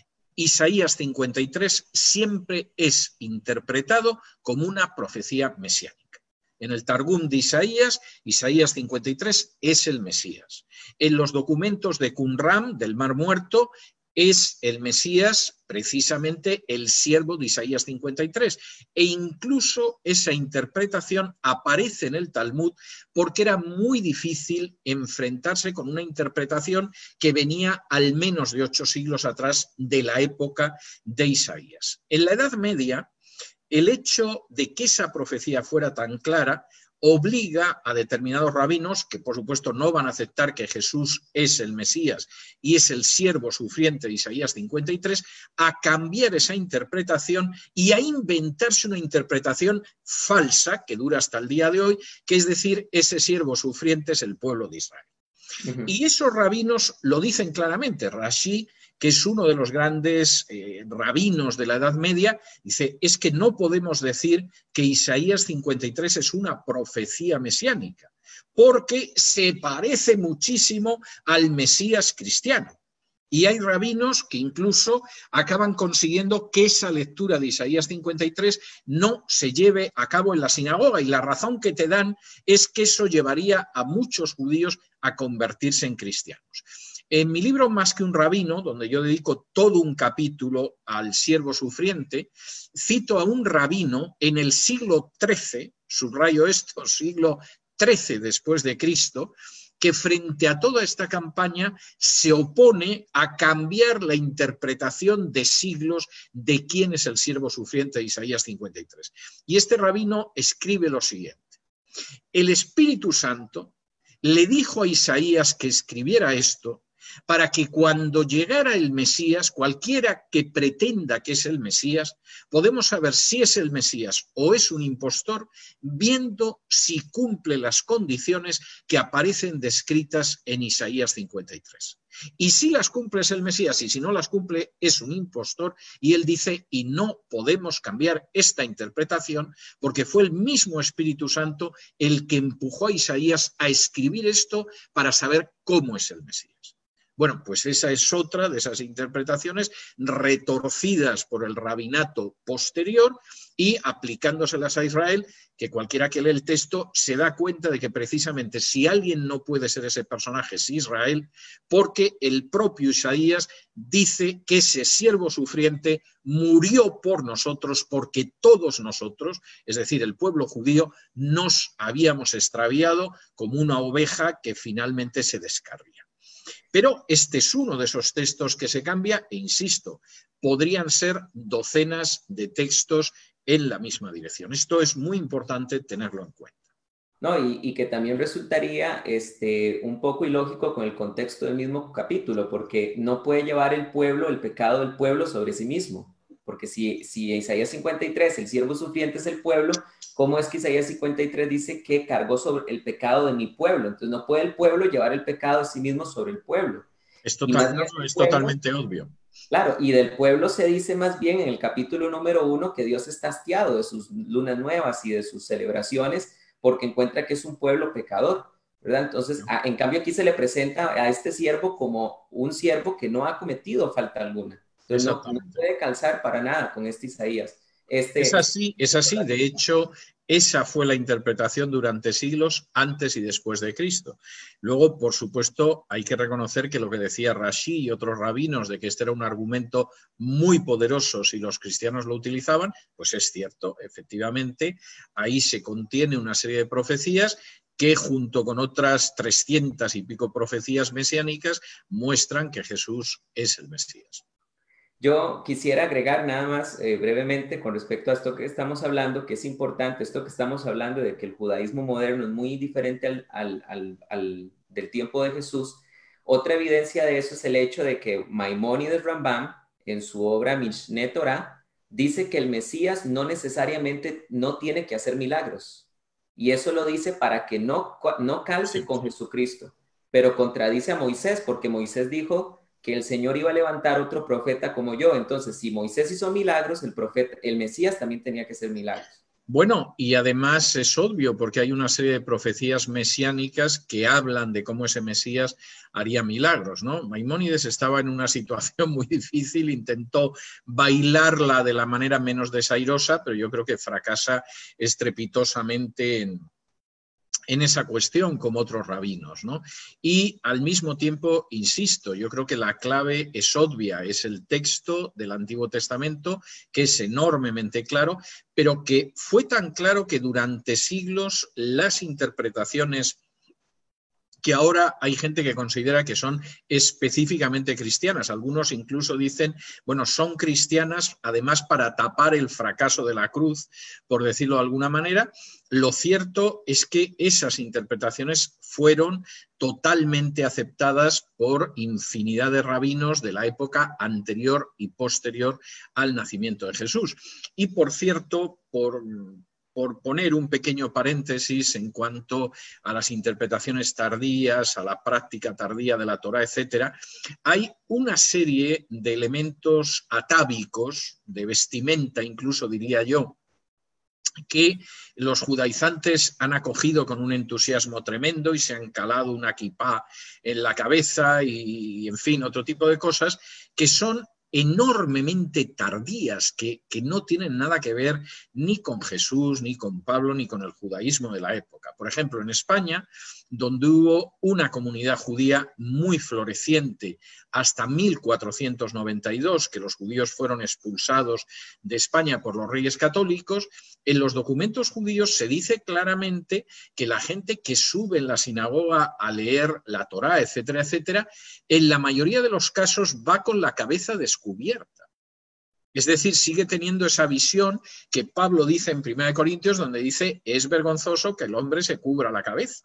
[SPEAKER 2] Isaías cincuenta y tres siempre es interpretado como una profecía mesiánica. En el Targum de Isaías, Isaías cincuenta y tres es el Mesías. En los documentos de Qumran, del Mar Muerto, es el Mesías precisamente el siervo de Isaías cincuenta y tres. E incluso esa interpretación aparece en el Talmud porque era muy difícil enfrentarse con una interpretación que venía al menos de ocho siglos atrás de la época de Isaías. En la Edad Media, el hecho de que esa profecía fuera tan clara obliga a determinados rabinos, que por supuesto no van a aceptar que Jesús es el Mesías y es el siervo sufriente de Isaías cincuenta y tres, a cambiar esa interpretación y a inventarse una interpretación falsa que dura hasta el día de hoy, que es decir, ese siervo sufriente es el pueblo de Israel. Uh-huh. Y esos rabinos lo dicen claramente. Rashi, que es uno de los grandes eh, rabinos de la Edad Media, dice, es que no podemos decir que Isaías cincuenta y tres es una profecía mesiánica, porque se parece muchísimo al Mesías cristiano. Y hay rabinos que incluso acaban consiguiendo que esa lectura de Isaías cincuenta y tres no se lleve a cabo en la sinagoga. Y la razón que te dan es que eso llevaría a muchos judíos a convertirse en cristianos. En mi libro Más que un rabino, donde yo dedico todo un capítulo al siervo sufriente, cito a un rabino en el siglo trece, subrayo esto, siglo trece después de Cristo, que frente a toda esta campaña se opone a cambiar la interpretación de siglos de quién es el siervo sufriente de Isaías cincuenta y tres. Y este rabino escribe lo siguiente: el Espíritu Santo le dijo a Isaías que escribiera esto para que cuando llegara el Mesías, cualquiera que pretenda que es el Mesías, podemos saber si es el Mesías o es un impostor, viendo si cumple las condiciones que aparecen descritas en Isaías cincuenta y tres. Y si las cumple es el Mesías, y si no las cumple es un impostor, y él dice, y no podemos cambiar esta interpretación, porque fue el mismo Espíritu Santo el que empujó a Isaías a escribir esto para saber cómo es el Mesías. Bueno, pues esa es otra de esas interpretaciones retorcidas por el rabinato posterior y aplicándoselas a Israel, que cualquiera que lee el texto se da cuenta de que precisamente si alguien no puede ser ese personaje es Israel, porque el propio Isaías dice que ese siervo sufriente murió por nosotros porque todos nosotros, es decir, el pueblo judío, nos habíamos extraviado como una oveja que finalmente se descarría. Pero este es uno de esos textos que se cambia e insisto, podrían ser docenas de textos en la misma dirección. Esto es muy importante tenerlo en cuenta.
[SPEAKER 1] No, y, y que también resultaría este, un poco ilógico con el contexto del mismo capítulo, porque no puede llevar el pueblo, el pecado del pueblo sobre sí mismo. Porque si, si Isaías cincuenta y tres, el siervo sufriente es el pueblo, ¿cómo es que Isaías cincuenta y tres dice que cargó sobre el pecado de mi pueblo? Entonces no puede el pueblo llevar el pecado de sí mismo sobre el pueblo.
[SPEAKER 2] Es, total, no, no, es pueblo, totalmente obvio.
[SPEAKER 1] Claro, y del pueblo se dice más bien en el capítulo número uno que Dios está hastiado de sus lunas nuevas y de sus celebraciones porque encuentra que es un pueblo pecador, ¿verdad? Entonces, a, en cambio aquí se le presenta a este siervo como un siervo que no ha cometido falta alguna. Entonces no, no puede calzar para nada con este Isaías. Este,
[SPEAKER 2] es así, es así. De hecho, esa fue la interpretación durante siglos antes y después de Cristo. Luego, por supuesto, hay que reconocer que lo que decía Rashi y otros rabinos de que este era un argumento muy poderoso si los cristianos lo utilizaban, pues es cierto, efectivamente, ahí se contiene una serie de profecías que junto con otras trescientas y pico profecías mesiánicas muestran que Jesús es el Mesías.
[SPEAKER 1] Yo quisiera agregar nada más eh, brevemente con respecto a esto que estamos hablando, que es importante, esto que estamos hablando de que el judaísmo moderno es muy diferente al, al, al, al del tiempo de Jesús. Otra evidencia de eso es el hecho de que Maimónides Rambam, en su obra Mishneh Torah, dice que el Mesías no necesariamente no tiene que hacer milagros. Y eso lo dice para que no, no calce sí, con sí. Jesucristo, pero contradice a Moisés, porque Moisés dijo que el Señor iba a levantar otro profeta como yo. Entonces, si Moisés hizo milagros, el profeta, el Mesías también tenía que hacer milagros.
[SPEAKER 2] Bueno, y además es obvio porque hay una serie de profecías mesiánicas que hablan de cómo ese Mesías haría milagros, ¿no? Maimónides estaba en una situación muy difícil, intentó bailarla de la manera menos desairosa, pero yo creo que fracasa estrepitosamente en, en esa cuestión como otros rabinos, ¿no? Y al mismo tiempo, insisto, yo creo que la clave es obvia, es el texto del Antiguo Testamento, que es enormemente claro, pero que fue tan claro que durante siglos las interpretaciones que ahora hay gente que considera que son específicamente cristianas. Algunos incluso dicen, bueno, son cristianas además para tapar el fracaso de la cruz, por decirlo de alguna manera. Lo cierto es que esas interpretaciones fueron totalmente aceptadas por infinidad de rabinos de la época anterior y posterior al nacimiento de Jesús. Y por cierto, por... por poner un pequeño paréntesis en cuanto a las interpretaciones tardías, a la práctica tardía de la Torá, etcétera, hay una serie de elementos atávicos, de vestimenta incluso diría yo, que los judaizantes han acogido con un entusiasmo tremendo y se han calado una kipá en la cabeza y, en fin, otro tipo de cosas que son enormemente tardías, que, que no tienen nada que ver ni con Jesús, ni con Pablo, ni con el judaísmo de la época. Por ejemplo, en España, donde hubo una comunidad judía muy floreciente hasta mil cuatrocientos noventa y dos, que los judíos fueron expulsados de España por los reyes católicos, en los documentos judíos se dice claramente que la gente que sube en la sinagoga a leer la Torá, etcétera, etcétera, en la mayoría de los casos va con la cabeza descubierta. Es decir, sigue teniendo esa visión que Pablo dice en primera de Corintios, donde dice, es vergonzoso que el hombre se cubra la cabeza.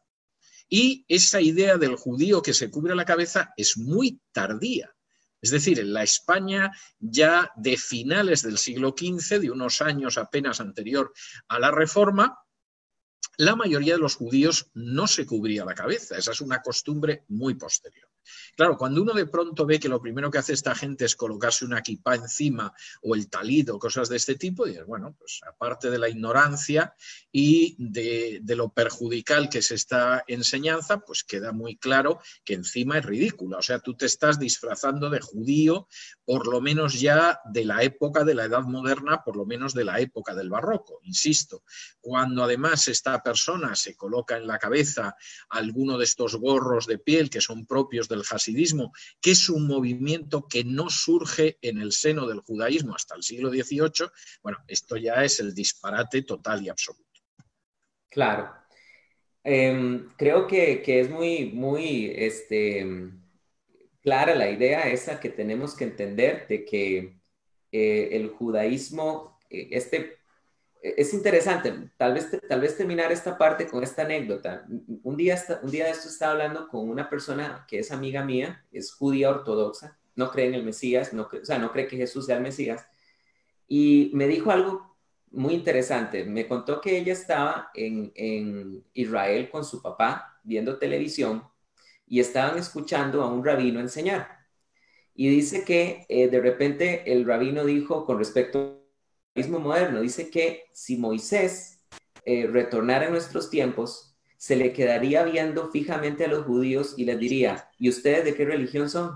[SPEAKER 2] Y esa idea del judío que se cubre la cabeza es muy tardía. Es decir, en la España ya de finales del siglo quince, de unos años apenas anterior a la Reforma, la mayoría de los judíos no se cubría la cabeza. Esa es una costumbre muy posterior. Claro, cuando uno de pronto ve que lo primero que hace esta gente es colocarse una kipá encima o el talid o cosas de este tipo, dices, bueno, pues aparte de la ignorancia y de, de lo perjudicial que es esta enseñanza, pues queda muy claro que encima es ridícula. O sea, tú te estás disfrazando de judío, por lo menos ya de la época de la Edad Moderna, por lo menos de la época del Barroco, insisto. Cuando además esta persona se coloca en la cabeza alguno de estos gorros de piel que son propios del hasidismo, que es un movimiento que no surge en el seno del judaísmo hasta el siglo dieciocho, bueno, esto ya es el disparate total y absoluto.
[SPEAKER 1] Claro. Eh, creo que, que es muy, muy este, clara la idea esa que tenemos que entender de que eh, el judaísmo, eh, este, es interesante, tal vez, tal vez terminar esta parte con esta anécdota. Un día, un día de esto estaba hablando con una persona que es amiga mía, es judía ortodoxa, no cree en el Mesías, no cree, o sea, no cree que Jesús sea el Mesías, y me dijo algo muy interesante. Me contó que ella estaba en, en Israel con su papá viendo televisión y estaban escuchando a un rabino enseñar. Y dice que eh, de repente el rabino dijo con respecto al judaísmo moderno, dice que si Moisés eh, retornara en nuestros tiempos, se le quedaría viendo fijamente a los judíos y les diría, ¿y ustedes de qué religión son?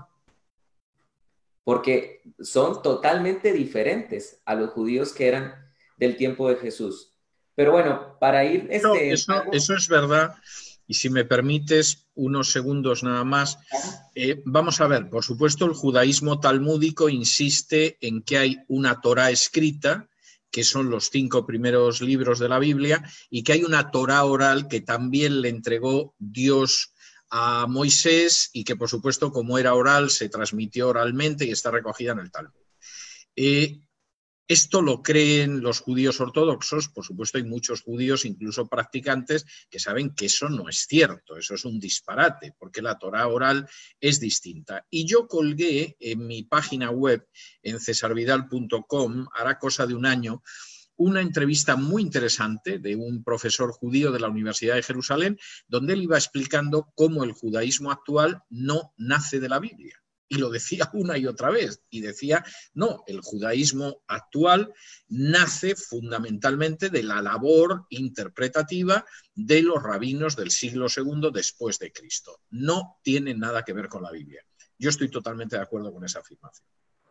[SPEAKER 1] Porque son totalmente diferentes a los judíos que eran del tiempo de Jesús. Pero bueno, para ir...
[SPEAKER 2] No,
[SPEAKER 1] Este,
[SPEAKER 2] eso, eso es verdad. Y si me permites unos segundos nada más, eh, vamos a ver, por supuesto el judaísmo talmúdico insiste en que hay una Torá escrita, que son los cinco primeros libros de la Biblia, y que hay una Torá oral que también le entregó Dios a Moisés y que por supuesto como era oral se transmitió oralmente y está recogida en el Talmud. Eh, Esto lo creen los judíos ortodoxos, por supuesto hay muchos judíos, incluso practicantes, que saben que eso no es cierto, eso es un disparate, porque la Torá oral es distinta. Y yo colgué en mi página web, en cesar vidal punto com, hará cosa de un año, una entrevista muy interesante de un profesor judío de la Universidad de Jerusalén, donde él iba explicando cómo el judaísmo actual no nace de la Biblia. Y lo decía una y otra vez, y decía, no, el judaísmo actual nace fundamentalmente de la labor interpretativa de los rabinos del siglo segundo después de Cristo. No tiene nada que ver con la Biblia. Yo estoy totalmente de acuerdo con esa afirmación.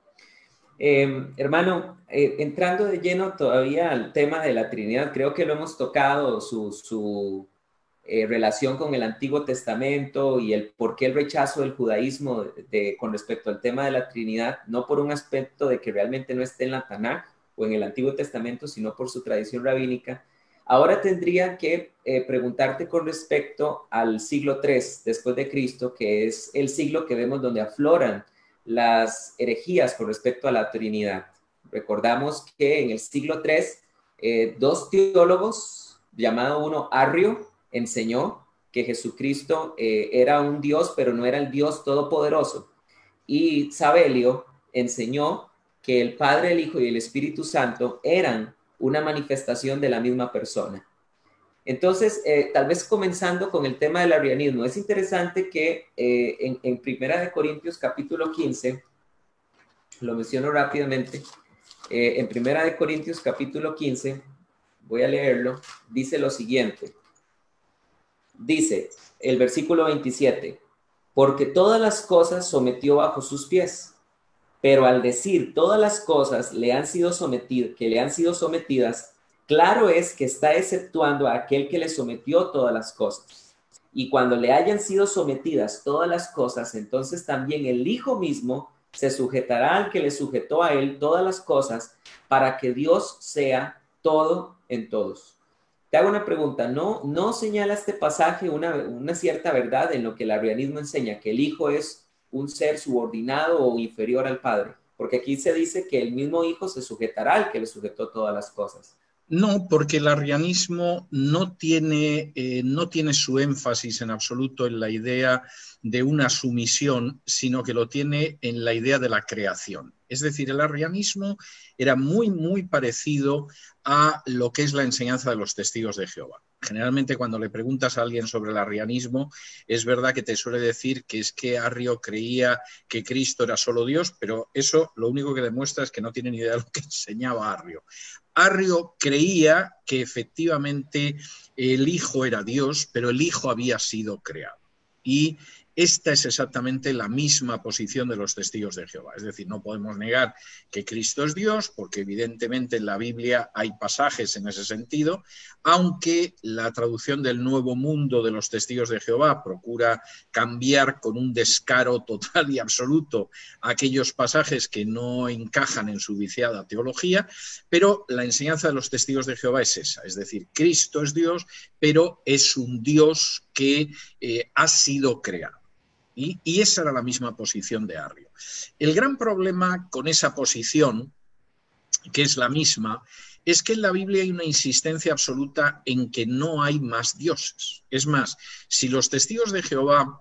[SPEAKER 1] Eh, hermano, eh, entrando de lleno todavía al tema de la Trinidad, creo que lo hemos tocado, su... su... Eh, relación con el Antiguo Testamento y el por qué el rechazo del judaísmo de, de, con respecto al tema de la Trinidad, no por un aspecto de que realmente no esté en la Tanaj o en el Antiguo Testamento, sino por su tradición rabínica. Ahora tendría que eh, preguntarte con respecto al siglo tres después de Cristo, que es el siglo que vemos donde afloran las herejías con respecto a la Trinidad. Recordamos que en el siglo tres, eh, dos teólogos, llamado uno Arrio, enseñó que Jesucristo eh, era un Dios, pero no era el Dios todopoderoso. Y Sabelio enseñó que el Padre, el Hijo y el Espíritu Santo eran una manifestación de la misma persona. Entonces, eh, tal vez comenzando con el tema del arrianismo, es interesante que eh, en, en Primera de Corintios capítulo quince, lo menciono rápidamente, eh, en Primera de Corintios capítulo quince, voy a leerlo, dice lo siguiente. Dice el versículo veintisiete, porque todas las cosas sometió bajo sus pies, pero al decir todas las cosas le han sido sometidas, que le han sido sometidas, claro es que está exceptuando a aquel que le sometió todas las cosas. Y cuando le hayan sido sometidas todas las cosas, entonces también el Hijo mismo se sujetará al que le sujetó a él todas las cosas, para que Dios sea todo en todos. Te hago una pregunta, ¿no, no señala este pasaje una, una cierta verdad en lo que el arrianismo enseña, que el Hijo es un ser subordinado o inferior al Padre? Porque aquí se dice que el mismo Hijo se sujetará al que le sujetó todas las cosas.
[SPEAKER 2] No, porque el arrianismo no tiene, eh, no tiene su énfasis en absoluto en la idea de una sumisión, sino que lo tiene en la idea de la creación. Es decir, el arrianismo era muy, muy parecido a lo que es la enseñanza de los testigos de Jehová. Generalmente cuando le preguntas a alguien sobre el arrianismo, es verdad que te suele decir que es que Arrio creía que Cristo era solo Dios, pero eso lo único que demuestra es que no tiene ni idea de lo que enseñaba Arrio. Arrio creía que efectivamente el Hijo era Dios, pero el Hijo había sido creado. Y esta es exactamente la misma posición de los testigos de Jehová. Es decir, no podemos negar que Cristo es Dios, porque evidentemente en la Biblia hay pasajes en ese sentido, aunque la traducción del Nuevo Mundo de los testigos de Jehová procura cambiar con un descaro total y absoluto aquellos pasajes que no encajan en su viciada teología, pero la enseñanza de los testigos de Jehová es esa, es decir, Cristo es Dios, pero es un Dios que eh, ha sido creado. Y, y esa era la misma posición de Arrio. El gran problema con esa posición, que es la misma, es que en la Biblia hay una insistencia absoluta en que no hay más dioses. Es más, si los testigos de Jehová,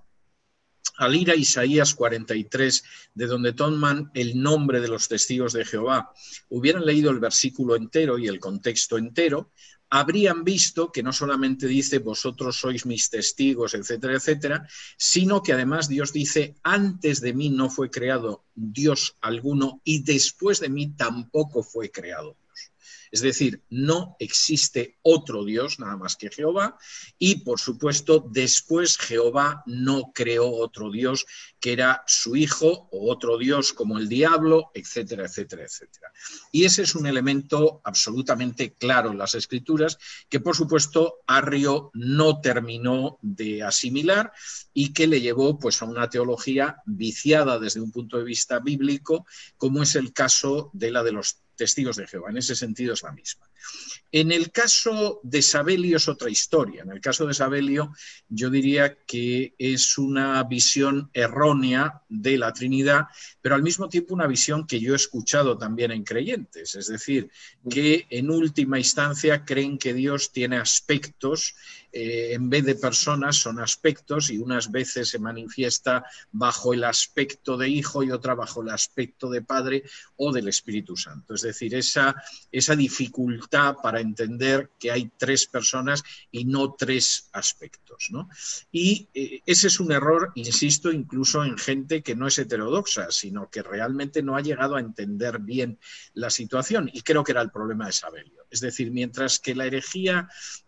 [SPEAKER 2] al ir a Isaías cuarenta y tres, de donde toman el nombre de los testigos de Jehová, hubieran leído el versículo entero y el contexto entero, habrían visto que no solamente dice vosotros sois mis testigos, etcétera, etcétera, sino que además Dios dice antes de mí no fue creado Dios alguno y después de mí tampoco fue creado. Es decir, no existe otro Dios nada más que Jehová y, por supuesto, después Jehová no creó otro Dios que era su hijo o otro Dios como el diablo, etcétera, etcétera, etcétera. Y ese es un elemento absolutamente claro en las Escrituras que, por supuesto, Arrio no terminó de asimilar y que le llevó pues, a una teología viciada desde un punto de vista bíblico, como es el caso de la de los testigos de Jehová. En ese sentido es la misma. En el caso de Sabelio es otra historia. En el caso de Sabelio yo diría que es una visión errónea de la Trinidad, pero al mismo tiempo una visión que yo he escuchado también en creyentes. Es decir, que en última instancia creen que Dios tiene aspectos, eh, en vez de personas son aspectos y unas veces se manifiesta bajo el aspecto de Hijo y otra bajo el aspecto de Padre o del Espíritu Santo. Es decir, esa, esa dificultad para entender que hay tres personas y no tres aspectos, ¿no? Y eh, ese es un error, insisto, incluso en gente que no es heterodoxa, sino que realmente no ha llegado a entender bien la situación, y creo que era el problema de Sabelio. Es decir, mientras que la herejía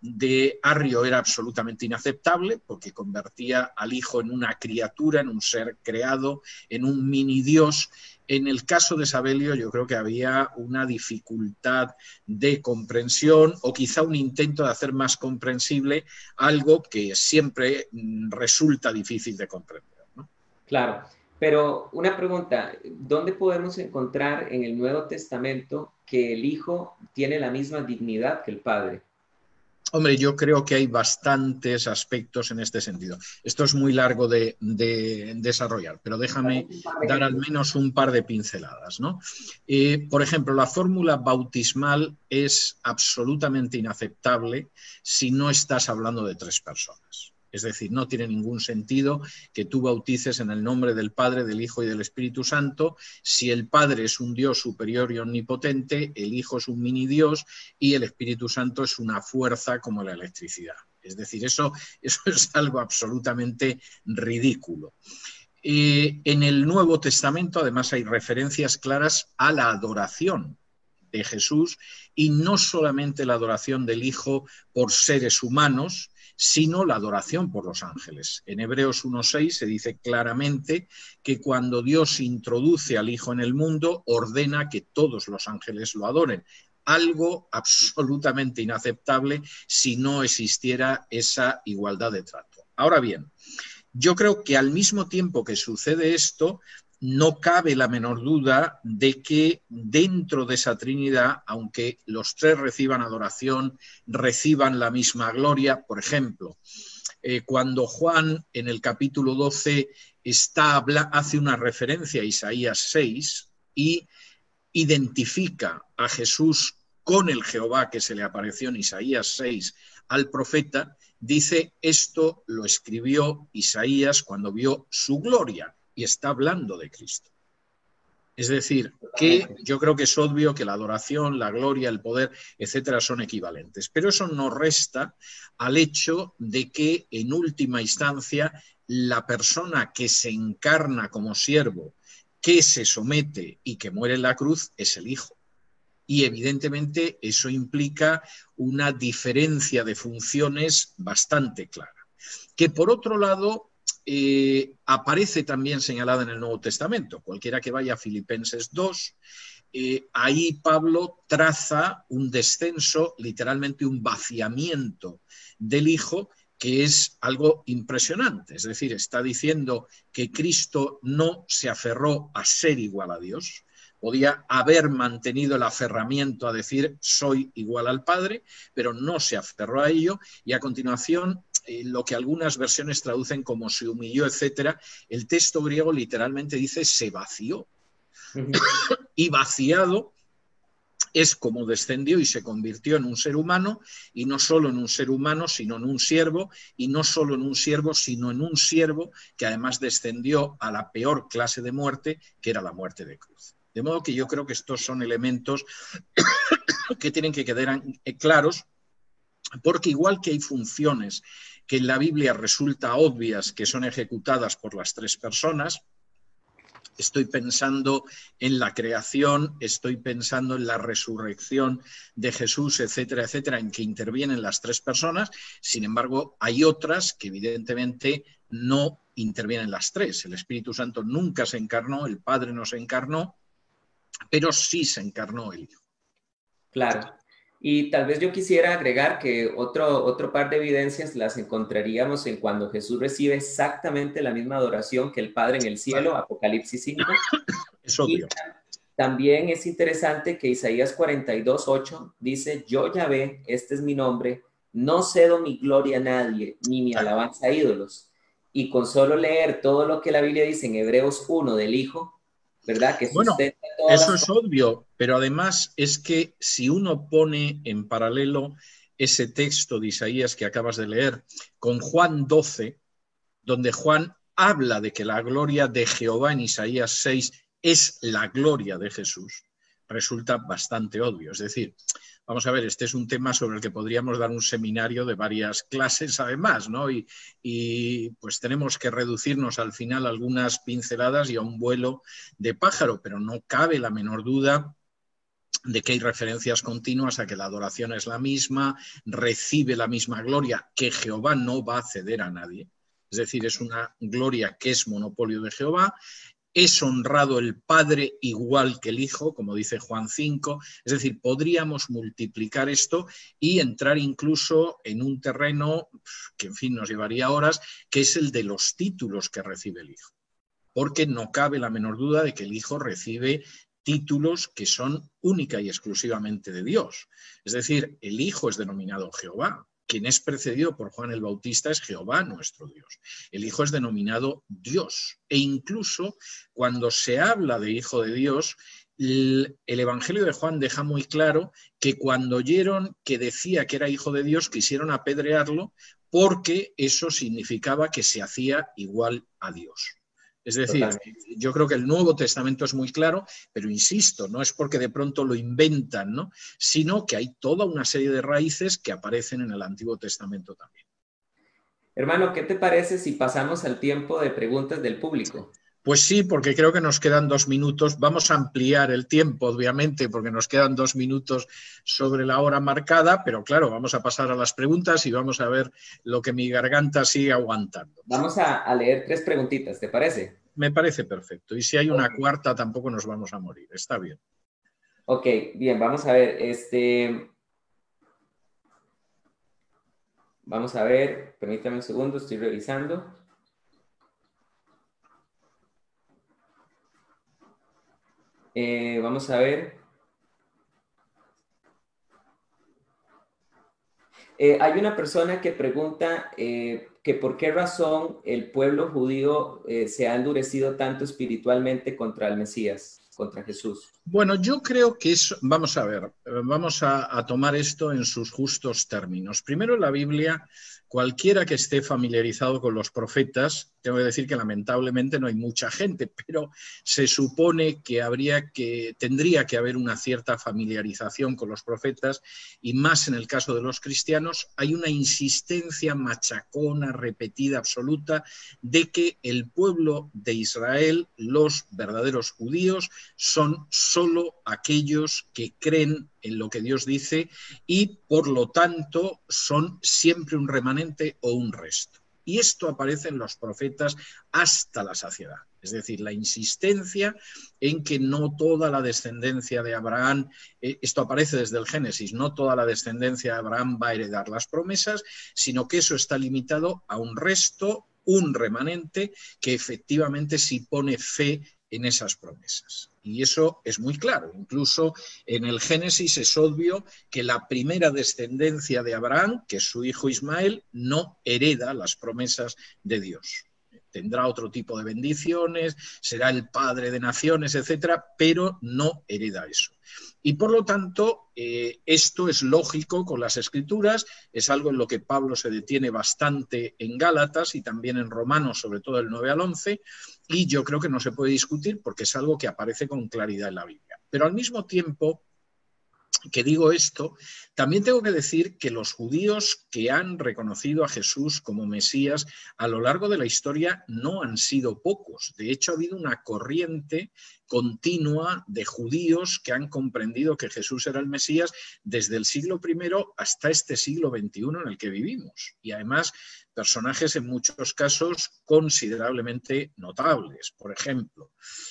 [SPEAKER 2] de Arrio era absolutamente inaceptable, porque convertía al Hijo en una criatura, en un ser creado, en un mini Dios, en el caso de Sabelio yo creo que había una dificultad de comprensión o quizá un intento de hacer más comprensible algo que siempre resulta difícil de comprender, ¿no?
[SPEAKER 1] Claro, pero una pregunta, ¿dónde podemos encontrar en el Nuevo Testamento que el Hijo tiene la misma dignidad que el Padre?
[SPEAKER 2] Hombre, yo creo que hay bastantes aspectos en este sentido. Esto es muy largo de, de desarrollar, pero déjame dar al menos un par de pinceladas, ¿no? Eh, por ejemplo, la fórmula bautismal es absolutamente inaceptable si no estás hablando de tres personas. Es decir, no tiene ningún sentido que tú bautices en el nombre del Padre, del Hijo y del Espíritu Santo si el Padre es un Dios superior y omnipotente, el Hijo es un mini Dios y el Espíritu Santo es una fuerza como la electricidad. Es decir, eso, eso es algo absolutamente ridículo. Eh, en el Nuevo Testamento, además, hay referencias claras a la adoración de Jesús y no solamente la adoración del Hijo por seres humanos, sino la adoración por los ángeles. En Hebreos uno seis se dice claramente que cuando Dios introduce al Hijo en el mundo, ordena que todos los ángeles lo adoren. Algo absolutamente inaceptable si no existiera esa igualdad de trato. Ahora bien, yo creo que al mismo tiempo que sucede esto, no cabe la menor duda de que dentro de esa Trinidad, aunque los tres reciban adoración, reciban la misma gloria, por ejemplo, eh, cuando Juan en el capítulo doce está, hace una referencia a Isaías seis y identifica a Jesús con el Jehová que se le apareció en Isaías seis al profeta, dice esto lo escribió Isaías cuando vio su gloria. Y está hablando de Cristo. Es decir, que yo creo que es obvio que la adoración, la gloria, el poder, etcétera, son equivalentes. Pero eso no resta al hecho de que, en última instancia, la persona que se encarna como siervo, que se somete y que muere en la cruz, es el Hijo. Y evidentemente eso implica una diferencia de funciones bastante clara. Que por otro lado eh, aparece también señalada en el Nuevo Testamento. Cualquiera que vaya a Filipenses dos, eh, ahí Pablo traza un descenso, literalmente un vaciamiento del Hijo, que es algo impresionante. Es decir, está diciendo que Cristo no se aferró a ser igual a Dios. Podía haber mantenido el aferramiento a decir soy igual al Padre, pero no se aferró a ello, y a continuación eh, lo que algunas versiones traducen como se humilló, etcétera, el texto griego literalmente dice se vació. Uh-huh. Y vaciado es como descendió y se convirtió en un ser humano, y no solo en un ser humano, sino en un siervo, y no solo en un siervo, sino en un siervo que además descendió a la peor clase de muerte, que era la muerte de cruz. De modo que yo creo que estos son elementos que tienen que quedar claros, porque igual que hay funciones que en la Biblia resulta obvias que son ejecutadas por las tres personas, estoy pensando en la creación, estoy pensando en la resurrección de Jesús, etcétera, etcétera, en que intervienen las tres personas. Sin embargo, hay otras que evidentemente no intervienen las tres. El Espíritu Santo nunca se encarnó, el Padre no se encarnó, pero sí se encarnó el Hijo.
[SPEAKER 1] Claro. Y tal vez yo quisiera agregar que otro, otro par de evidencias las encontraríamos en cuando Jesús recibe exactamente la misma adoración que el Padre en el cielo, claro. Apocalipsis cinco.
[SPEAKER 2] Es obvio.
[SPEAKER 1] Y también es interesante que Isaías cuarenta y dos, ocho dice, yo Yahvé, este es mi nombre, no cedo mi gloria a nadie, ni mi alabanza a ídolos. Y con solo leer todo lo que la Biblia dice en Hebreos uno del Hijo, ¿verdad? Que
[SPEAKER 2] bueno,
[SPEAKER 1] todas
[SPEAKER 2] eso
[SPEAKER 1] las...
[SPEAKER 2] es obvio, pero además es que si uno pone en paralelo ese texto de Isaías que acabas de leer con Juan doce, donde Juan habla de que la gloria de Jehová en Isaías seis es la gloria de Jesús, resulta bastante obvio. Es decir, vamos a ver, este es un tema sobre el que podríamos dar un seminario de varias clases además, ¿no? Y, y pues tenemos que reducirnos al final a algunas pinceladas y a un vuelo de pájaro, pero no cabe la menor duda de que hay referencias continuas a que la adoración es la misma, recibe la misma gloria, que Jehová no va a ceder a nadie. Es decir, es una gloria que es monopolio de Jehová. Es honrado el Padre igual que el Hijo, como dice Juan cinco. Es decir, podríamos multiplicar esto y entrar incluso en un terreno que, en fin, nos llevaría horas, que es el de los títulos que recibe el Hijo. Porque no cabe la menor duda de que el Hijo recibe títulos que son única y exclusivamente de Dios. Es decir, el Hijo es denominado Jehová. Quien es precedido por Juan el Bautista es Jehová nuestro Dios. El Hijo es denominado Dios. E incluso cuando se habla de Hijo de Dios, el, el Evangelio de Juan deja muy claro que cuando oyeron que decía que era Hijo de Dios, quisieron apedrearlo porque eso significaba que se hacía igual a Dios. Es decir, totalmente. Yo creo que el Nuevo Testamento es muy claro, pero insisto, no es porque de pronto lo inventan, ¿no? Sino que hay toda una serie de raíces que aparecen en el Antiguo Testamento también.
[SPEAKER 1] Hermano, ¿qué te parece si pasamos al tiempo de preguntas del público?
[SPEAKER 2] Pues sí, porque creo que nos quedan dos minutos. Vamos a ampliar el tiempo, obviamente, porque nos quedan dos minutos sobre la hora marcada, pero claro, vamos a pasar a las preguntas y vamos a ver lo que mi garganta sigue aguantando.
[SPEAKER 1] Vamos a, a leer tres preguntitas, ¿te parece?
[SPEAKER 2] Me parece perfecto. Y si hay una okay. cuarta, tampoco nos vamos a morir. Está bien.
[SPEAKER 1] Ok, bien, vamos a ver. Este... Vamos a ver, permítame un segundo, estoy revisando. Eh, vamos a ver. Eh, hay una persona que pregunta eh, que por qué razón el pueblo judío eh, se ha endurecido tanto espiritualmente contra el Mesías, contra Jesús.
[SPEAKER 2] Bueno, yo creo que es, vamos a ver, vamos a, a tomar esto en sus justos términos. Primero, en la Biblia, cualquiera que esté familiarizado con los profetas Tengo que decir que lamentablemente no hay mucha gente, pero se supone que, habría que tendría que haber una cierta familiarización con los profetas, y más en el caso de los cristianos hay una insistencia machacona, repetida, absoluta, de que el pueblo de Israel, los verdaderos judíos, son solo aquellos que creen en lo que Dios dice y por lo tanto son siempre un remanente o un resto. Y esto aparece en los profetas hasta la saciedad. Es decir, la insistencia en que no toda la descendencia de Abraham, eh, esto aparece desde el Génesis, no toda la descendencia de Abraham va a heredar las promesas, sino que eso está limitado a un resto, un remanente, que efectivamente sí pone fe en esas promesas. Y eso es muy claro. Incluso en el Génesis es obvio que la primera descendencia de Abraham, que es su hijo Ismael, no hereda las promesas de Dios. Tendrá otro tipo de bendiciones, será el padre de naciones, etcétera, pero no hereda eso. Y por lo tanto, eh, esto es lógico con las Escrituras, es algo en lo que Pablo se detiene bastante en Gálatas y también en Romanos, sobre todo el nueve al once, y yo creo que no se puede discutir porque es algo que aparece con claridad en la Biblia. Pero al mismo tiempo que digo esto, también tengo que decir que los judíos que han reconocido a Jesús como Mesías a lo largo de la historia no han sido pocos. De hecho, ha habido una corriente continua de judíos que han comprendido que Jesús era el Mesías desde el siglo primero hasta este siglo veintiuno en el que vivimos. Y además, personajes en muchos casos considerablemente notables. Por ejemplo,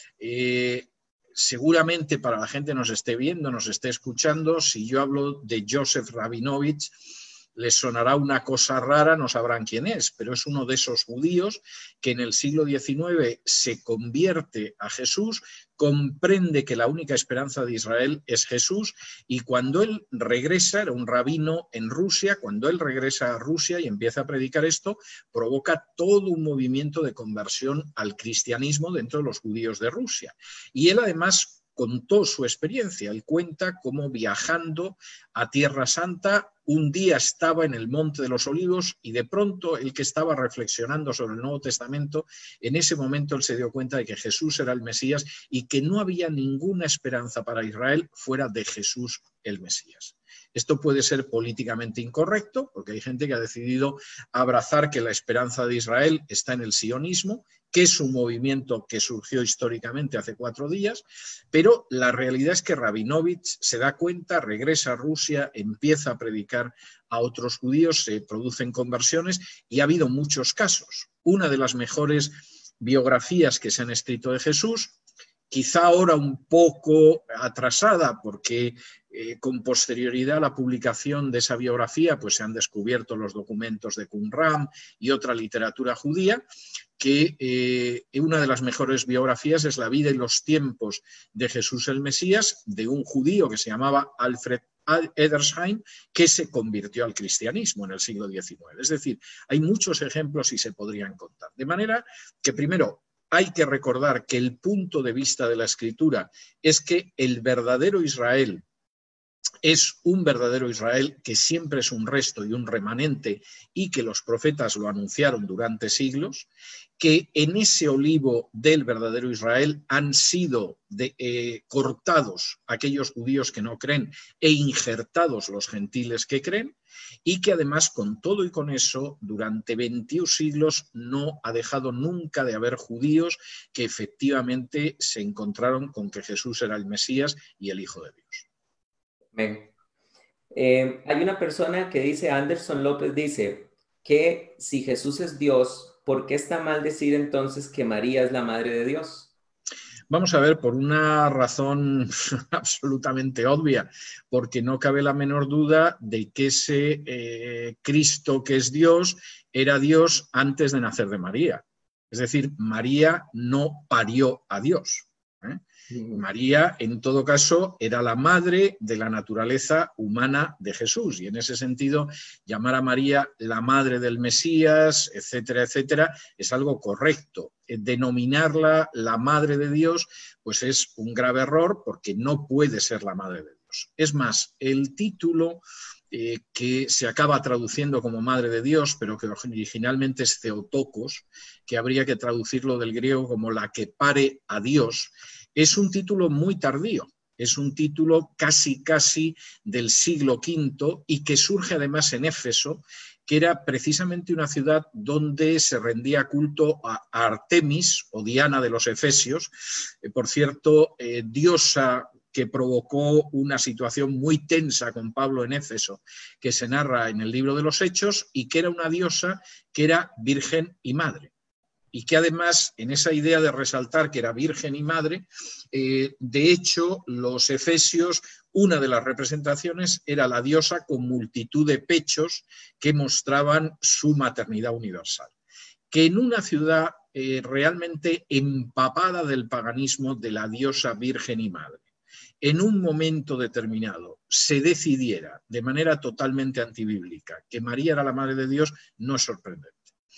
[SPEAKER 2] eh, seguramente para la gente nos esté viendo, nos esté escuchando, si yo hablo de Joseph Rabinovich, les sonará una cosa rara, no sabrán quién es, pero es uno de esos judíos que en el siglo diecinueve se convierte a Jesús, comprende que la única esperanza de Israel es Jesús, y cuando él regresa, era un rabino en Rusia, cuando él regresa a Rusia y empieza a predicar esto, provoca todo un movimiento de conversión al cristianismo dentro de los judíos de Rusia. Y él además contó su experiencia. Él cuenta cómo viajando a Tierra Santa, un día estaba en el Monte de los Olivos y de pronto el que estaba reflexionando sobre el Nuevo Testamento, en ese momento él se dio cuenta de que Jesús era el Mesías y que no había ninguna esperanza para Israel fuera de Jesús el Mesías. Esto puede ser políticamente incorrecto, porque hay gente que ha decidido abrazar que la esperanza de Israel está en el sionismo, que es un movimiento que surgió históricamente hace cuatro días, pero la realidad es que Rabinovich se da cuenta, regresa a Rusia, empieza a predicar a otros judíos, se producen conversiones y ha habido muchos casos. Una de las mejores biografías que se han escrito de Jesús, quizá ahora un poco atrasada porque eh, con posterioridad a la publicación de esa biografía pues se han descubierto los documentos de Qumran y otra literatura judía, que eh, una de las mejores biografías es La vida y los tiempos de Jesús el Mesías, de un judío que se llamaba Alfred Edersheim, que se convirtió al cristianismo en el siglo diecinueve. Es decir, hay muchos ejemplos y se podrían contar. De manera que primero hay que recordar que el punto de vista de la Escritura es que el verdadero Israel es un verdadero Israel que siempre es un resto y un remanente y que los profetas lo anunciaron durante siglos, que en ese olivo del verdadero Israel han sido de, eh, cortados aquellos judíos que no creen e injertados los gentiles que creen, y que además con todo y con eso durante veintiún siglos no ha dejado nunca de haber judíos que efectivamente se encontraron con que Jesús era el Mesías y el Hijo de Dios.
[SPEAKER 1] Amén. Eh, hay una persona que dice, Anderson López dice, que si Jesús es Dios, ¿por qué está mal decir entonces que María es la madre de Dios?
[SPEAKER 2] Vamos a ver, por una razón absolutamente obvia, porque no cabe la menor duda de que ese eh, Cristo que es Dios era Dios antes de nacer de María. Es decir, María no parió a Dios, ¿eh? María, en todo caso, era la madre de la naturaleza humana de Jesús y en ese sentido llamar a María la madre del Mesías, etcétera, etcétera, es algo correcto. Denominarla la madre de Dios, pues es un grave error porque no puede ser la madre de Dios. Es más, el título eh, que se acaba traduciendo como Madre de Dios, pero que originalmente es Theotokos, que habría que traducirlo del griego como la que pare a Dios, es un título muy tardío. Es un título casi, casi del siglo quinto y que surge además en Éfeso, que era precisamente una ciudad donde se rendía culto a Artemis o Diana de los Efesios, eh, por cierto, eh, diosa que provocó una situación muy tensa con Pablo en Éfeso, que se narra en el libro de los Hechos, y que era una diosa que era virgen y madre. Y que además, en esa idea de resaltar que era virgen y madre, eh, de hecho, los efesios, una de las representaciones era la diosa con multitud de pechos que mostraban su maternidad universal. Que en una ciudad eh, realmente empapada del paganismo de la diosa virgen y madre, en un momento determinado se decidiera de manera totalmente antibíblica que María era la Madre de Dios, no es sorprendente.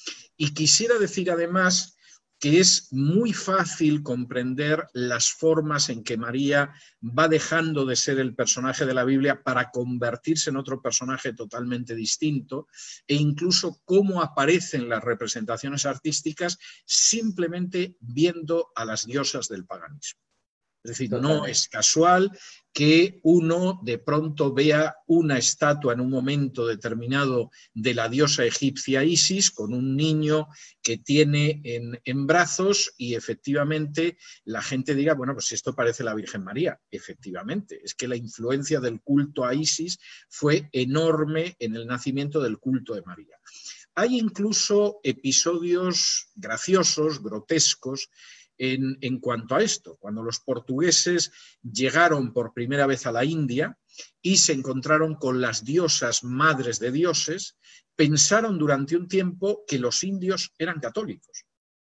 [SPEAKER 2] Y quisiera decir además que es muy fácil comprender las formas en que María va dejando de ser el personaje de la Biblia para convertirse en otro personaje totalmente distinto, e incluso cómo aparecen las representaciones artísticas simplemente viendo a las diosas del paganismo. Es decir, Totalmente. No es casual que uno de pronto vea una estatua en un momento determinado de la diosa egipcia Isis con un niño que tiene en, en brazos y efectivamente la gente diga, bueno, pues esto parece la Virgen María. Efectivamente, es que la influencia del culto a Isis fue enorme en el nacimiento del culto de María. Hay incluso episodios graciosos, grotescos, En, en cuanto a esto, cuando los portugueses llegaron por primera vez a la India y se encontraron con las diosas madres de dioses, pensaron durante un tiempo que los indios eran católicos,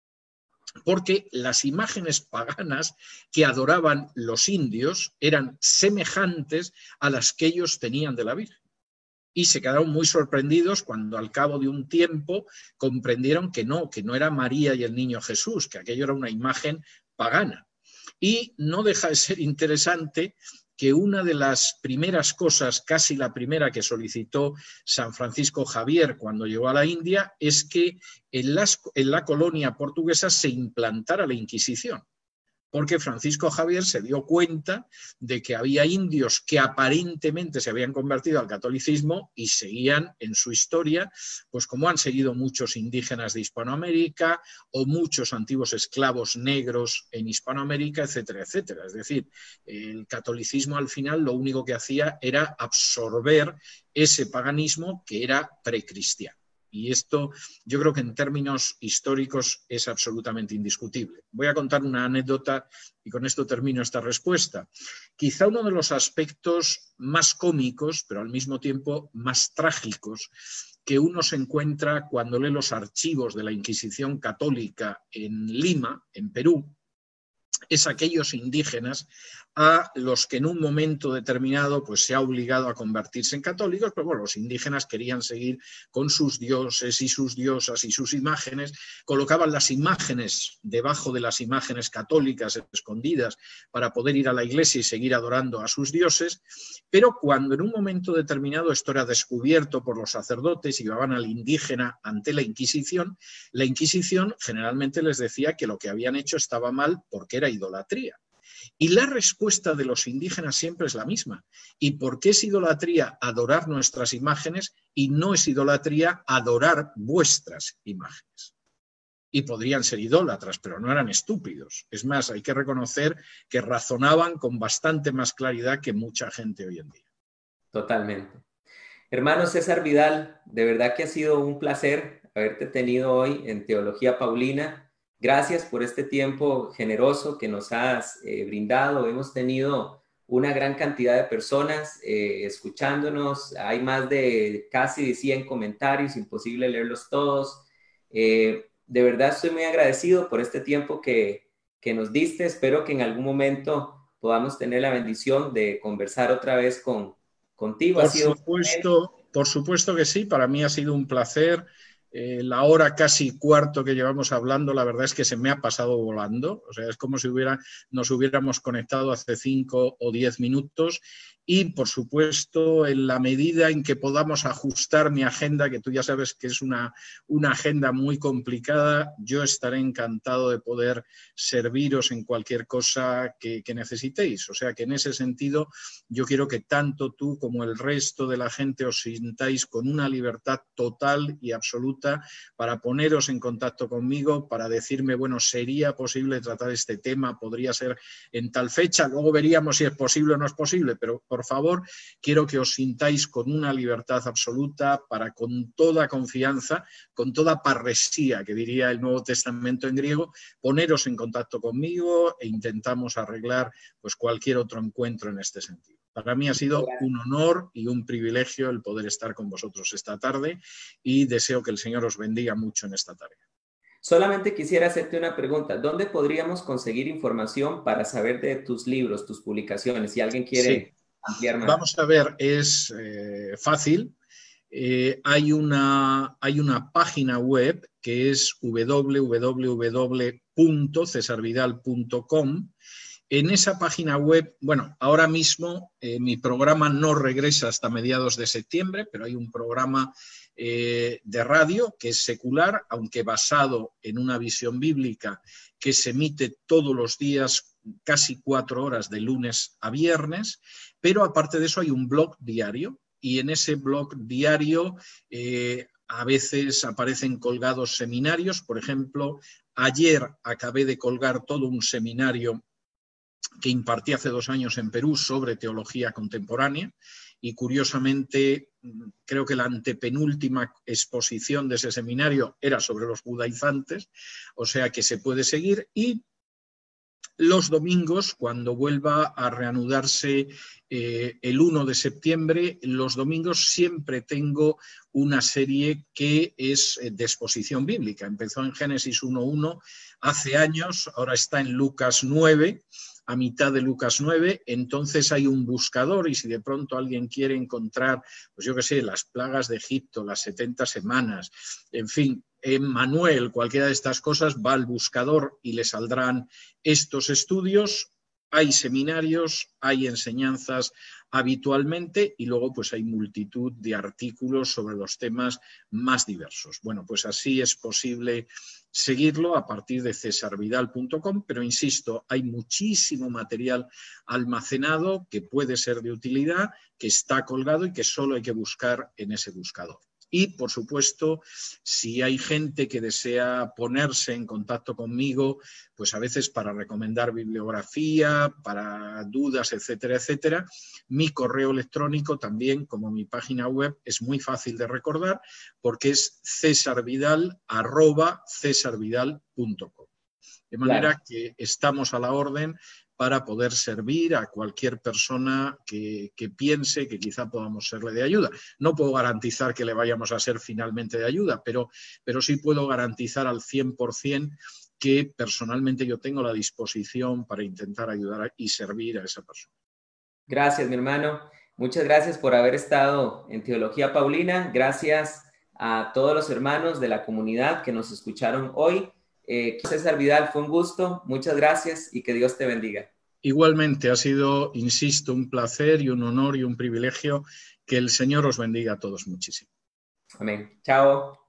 [SPEAKER 2] porque las imágenes paganas que adoraban los indios eran semejantes a las que ellos tenían de la Virgen. Y se quedaron muy sorprendidos cuando al cabo de un tiempo comprendieron que no, que no era María y el niño Jesús, que aquello era una imagen pagana. Y no deja de ser interesante que una de las primeras cosas, casi la primera que solicitó San Francisco Javier cuando llegó a la India, es que en, las, en la colonia portuguesa se implantara la Inquisición. Porque Francisco Javier se dio cuenta de que había indios que aparentemente se habían convertido al catolicismo y seguían en su historia, pues como han seguido muchos indígenas de Hispanoamérica o muchos antiguos esclavos negros en Hispanoamérica, etcétera, etcétera. Es decir, el catolicismo al final lo único que hacía era absorber ese paganismo que era precristiano. Y esto yo creo que en términos históricos es absolutamente indiscutible. Voy a contar una anécdota y con esto termino esta respuesta. Quizá uno de los aspectos más cómicos, pero al mismo tiempo más trágicos, que uno se encuentra cuando lee los archivos de la Inquisición católica en Lima, en Perú, es aquellos indígenas a los que en un momento determinado pues, se ha obligado a convertirse en católicos, pero bueno, los indígenas querían seguir con sus dioses y sus diosas y sus imágenes, colocaban las imágenes debajo de las imágenes católicas escondidas para poder ir a la iglesia y seguir adorando a sus dioses, pero cuando en un momento determinado esto era descubierto por los sacerdotes y llevaban al indígena ante la Inquisición, la Inquisición generalmente les decía que lo que habían hecho estaba mal porque era idolatría. Y la respuesta de los indígenas siempre es la misma. ¿Y por qué es idolatría adorar nuestras imágenes y no es idolatría adorar vuestras imágenes? Y podrían ser idólatras, pero no eran estúpidos. Es más, hay que reconocer que razonaban con bastante más claridad que mucha gente hoy en día.
[SPEAKER 1] Totalmente. Hermano César Vidal, de verdad que ha sido un placer haberte tenido hoy en Teología Paulina. Gracias por este tiempo generoso que nos has eh, brindado. Hemos tenido una gran cantidad de personas eh, escuchándonos. Hay más de casi cien comentarios, imposible leerlos todos. Eh, de verdad estoy muy agradecido por este tiempo que, que nos diste. Espero que en algún momento podamos tener la bendición de conversar otra vez con, contigo.
[SPEAKER 2] Por
[SPEAKER 1] ha sido
[SPEAKER 2] supuesto, por supuesto que sí. Para mí ha sido un placer. Eh, la hora casi cuarto que llevamos hablando, la verdad es que se me ha pasado volando. O sea, es como si hubiera, nos hubiéramos conectado hace cinco o diez minutos y, por supuesto, en la medida en que podamos ajustar mi agenda, que tú ya sabes que es una, una agenda muy complicada, yo estaré encantado de poder serviros en cualquier cosa que, que necesitéis. O sea que en ese sentido yo quiero que tanto tú como el resto de la gente os sintáis con una libertad total y absoluta para poneros en contacto conmigo, para decirme, bueno, sería posible tratar este tema, podría ser en tal fecha, luego veríamos si es posible o no es posible, pero por favor, quiero que os sintáis con una libertad absoluta para, con toda confianza, con toda parresía, que diría el Nuevo Testamento en griego, poneros en contacto conmigo e intentamos arreglar pues, cualquier otro encuentro en este sentido. Para mí ha sido un honor y un privilegio el poder estar con vosotros esta tarde y deseo que el Señor os bendiga mucho en esta tarea.
[SPEAKER 1] Solamente quisiera hacerte una pregunta. ¿Dónde podríamos conseguir información para saber de tus libros, tus publicaciones, si alguien quiere
[SPEAKER 2] Sí.
[SPEAKER 1] ampliar más?
[SPEAKER 2] Vamos a ver, es eh, fácil. Eh, hay, una, hay una página web que es doble u doble u doble u punto cesar vidal punto com. En esa página web, bueno, ahora mismo eh, mi programa no regresa hasta mediados de septiembre, pero hay un programa eh, de radio que es secular, aunque basado en una visión bíblica, que se emite todos los días, casi cuatro horas de lunes a viernes, pero aparte de eso hay un blog diario y en ese blog diario eh, a veces aparecen colgados seminarios. Por ejemplo, ayer acabé de colgar todo un seminario que impartí hace dos años en Perú sobre teología contemporánea y curiosamente creo que la antepenúltima exposición de ese seminario era sobre los judaizantes, o sea que se puede seguir. Y los domingos, cuando vuelva a reanudarse eh, el uno de septiembre, los domingos siempre tengo una serie que es de exposición bíblica. Empezó en Génesis uno uno hace años, ahora está en Lucas nueve, a mitad de Lucas nueve, entonces hay un buscador y si de pronto alguien quiere encontrar, pues yo qué sé, las plagas de Egipto, las setenta semanas, en fin, en Manuel, cualquiera de estas cosas, va al buscador y le saldrán estos estudios. Hay seminarios, hay enseñanzas habitualmente y luego pues hay multitud de artículos sobre los temas más diversos. Bueno, pues así es posible seguirlo a partir de cesar vidal punto com, pero insisto, hay muchísimo material almacenado que puede ser de utilidad, que está colgado y que solo hay que buscar en ese buscador. Y, por supuesto, si hay gente que desea ponerse en contacto conmigo, pues a veces para recomendar bibliografía, para dudas, etcétera, etcétera, mi correo electrónico también, como mi página web, es muy fácil de recordar porque es cesarvidal arroba cesarvidal punto com. De manera claro. que estamos a la orden para poder servir a cualquier persona que, que piense que quizá podamos serle de ayuda. No puedo garantizar que le vayamos a ser finalmente de ayuda, pero, pero sí puedo garantizar al cien por cien que personalmente yo tengo la disposición para intentar ayudar y servir a esa persona.
[SPEAKER 1] Gracias, mi hermano. Muchas gracias por haber estado en Teología Paulina. Gracias a todos los hermanos de la comunidad que nos escucharon hoy. Eh, César Vidal, fue un gusto, muchas gracias y que Dios te bendiga.
[SPEAKER 2] Igualmente, ha sido, insisto, un placer y un honor y un privilegio. Que el Señor os bendiga a todos muchísimo.
[SPEAKER 1] Amén. Chao.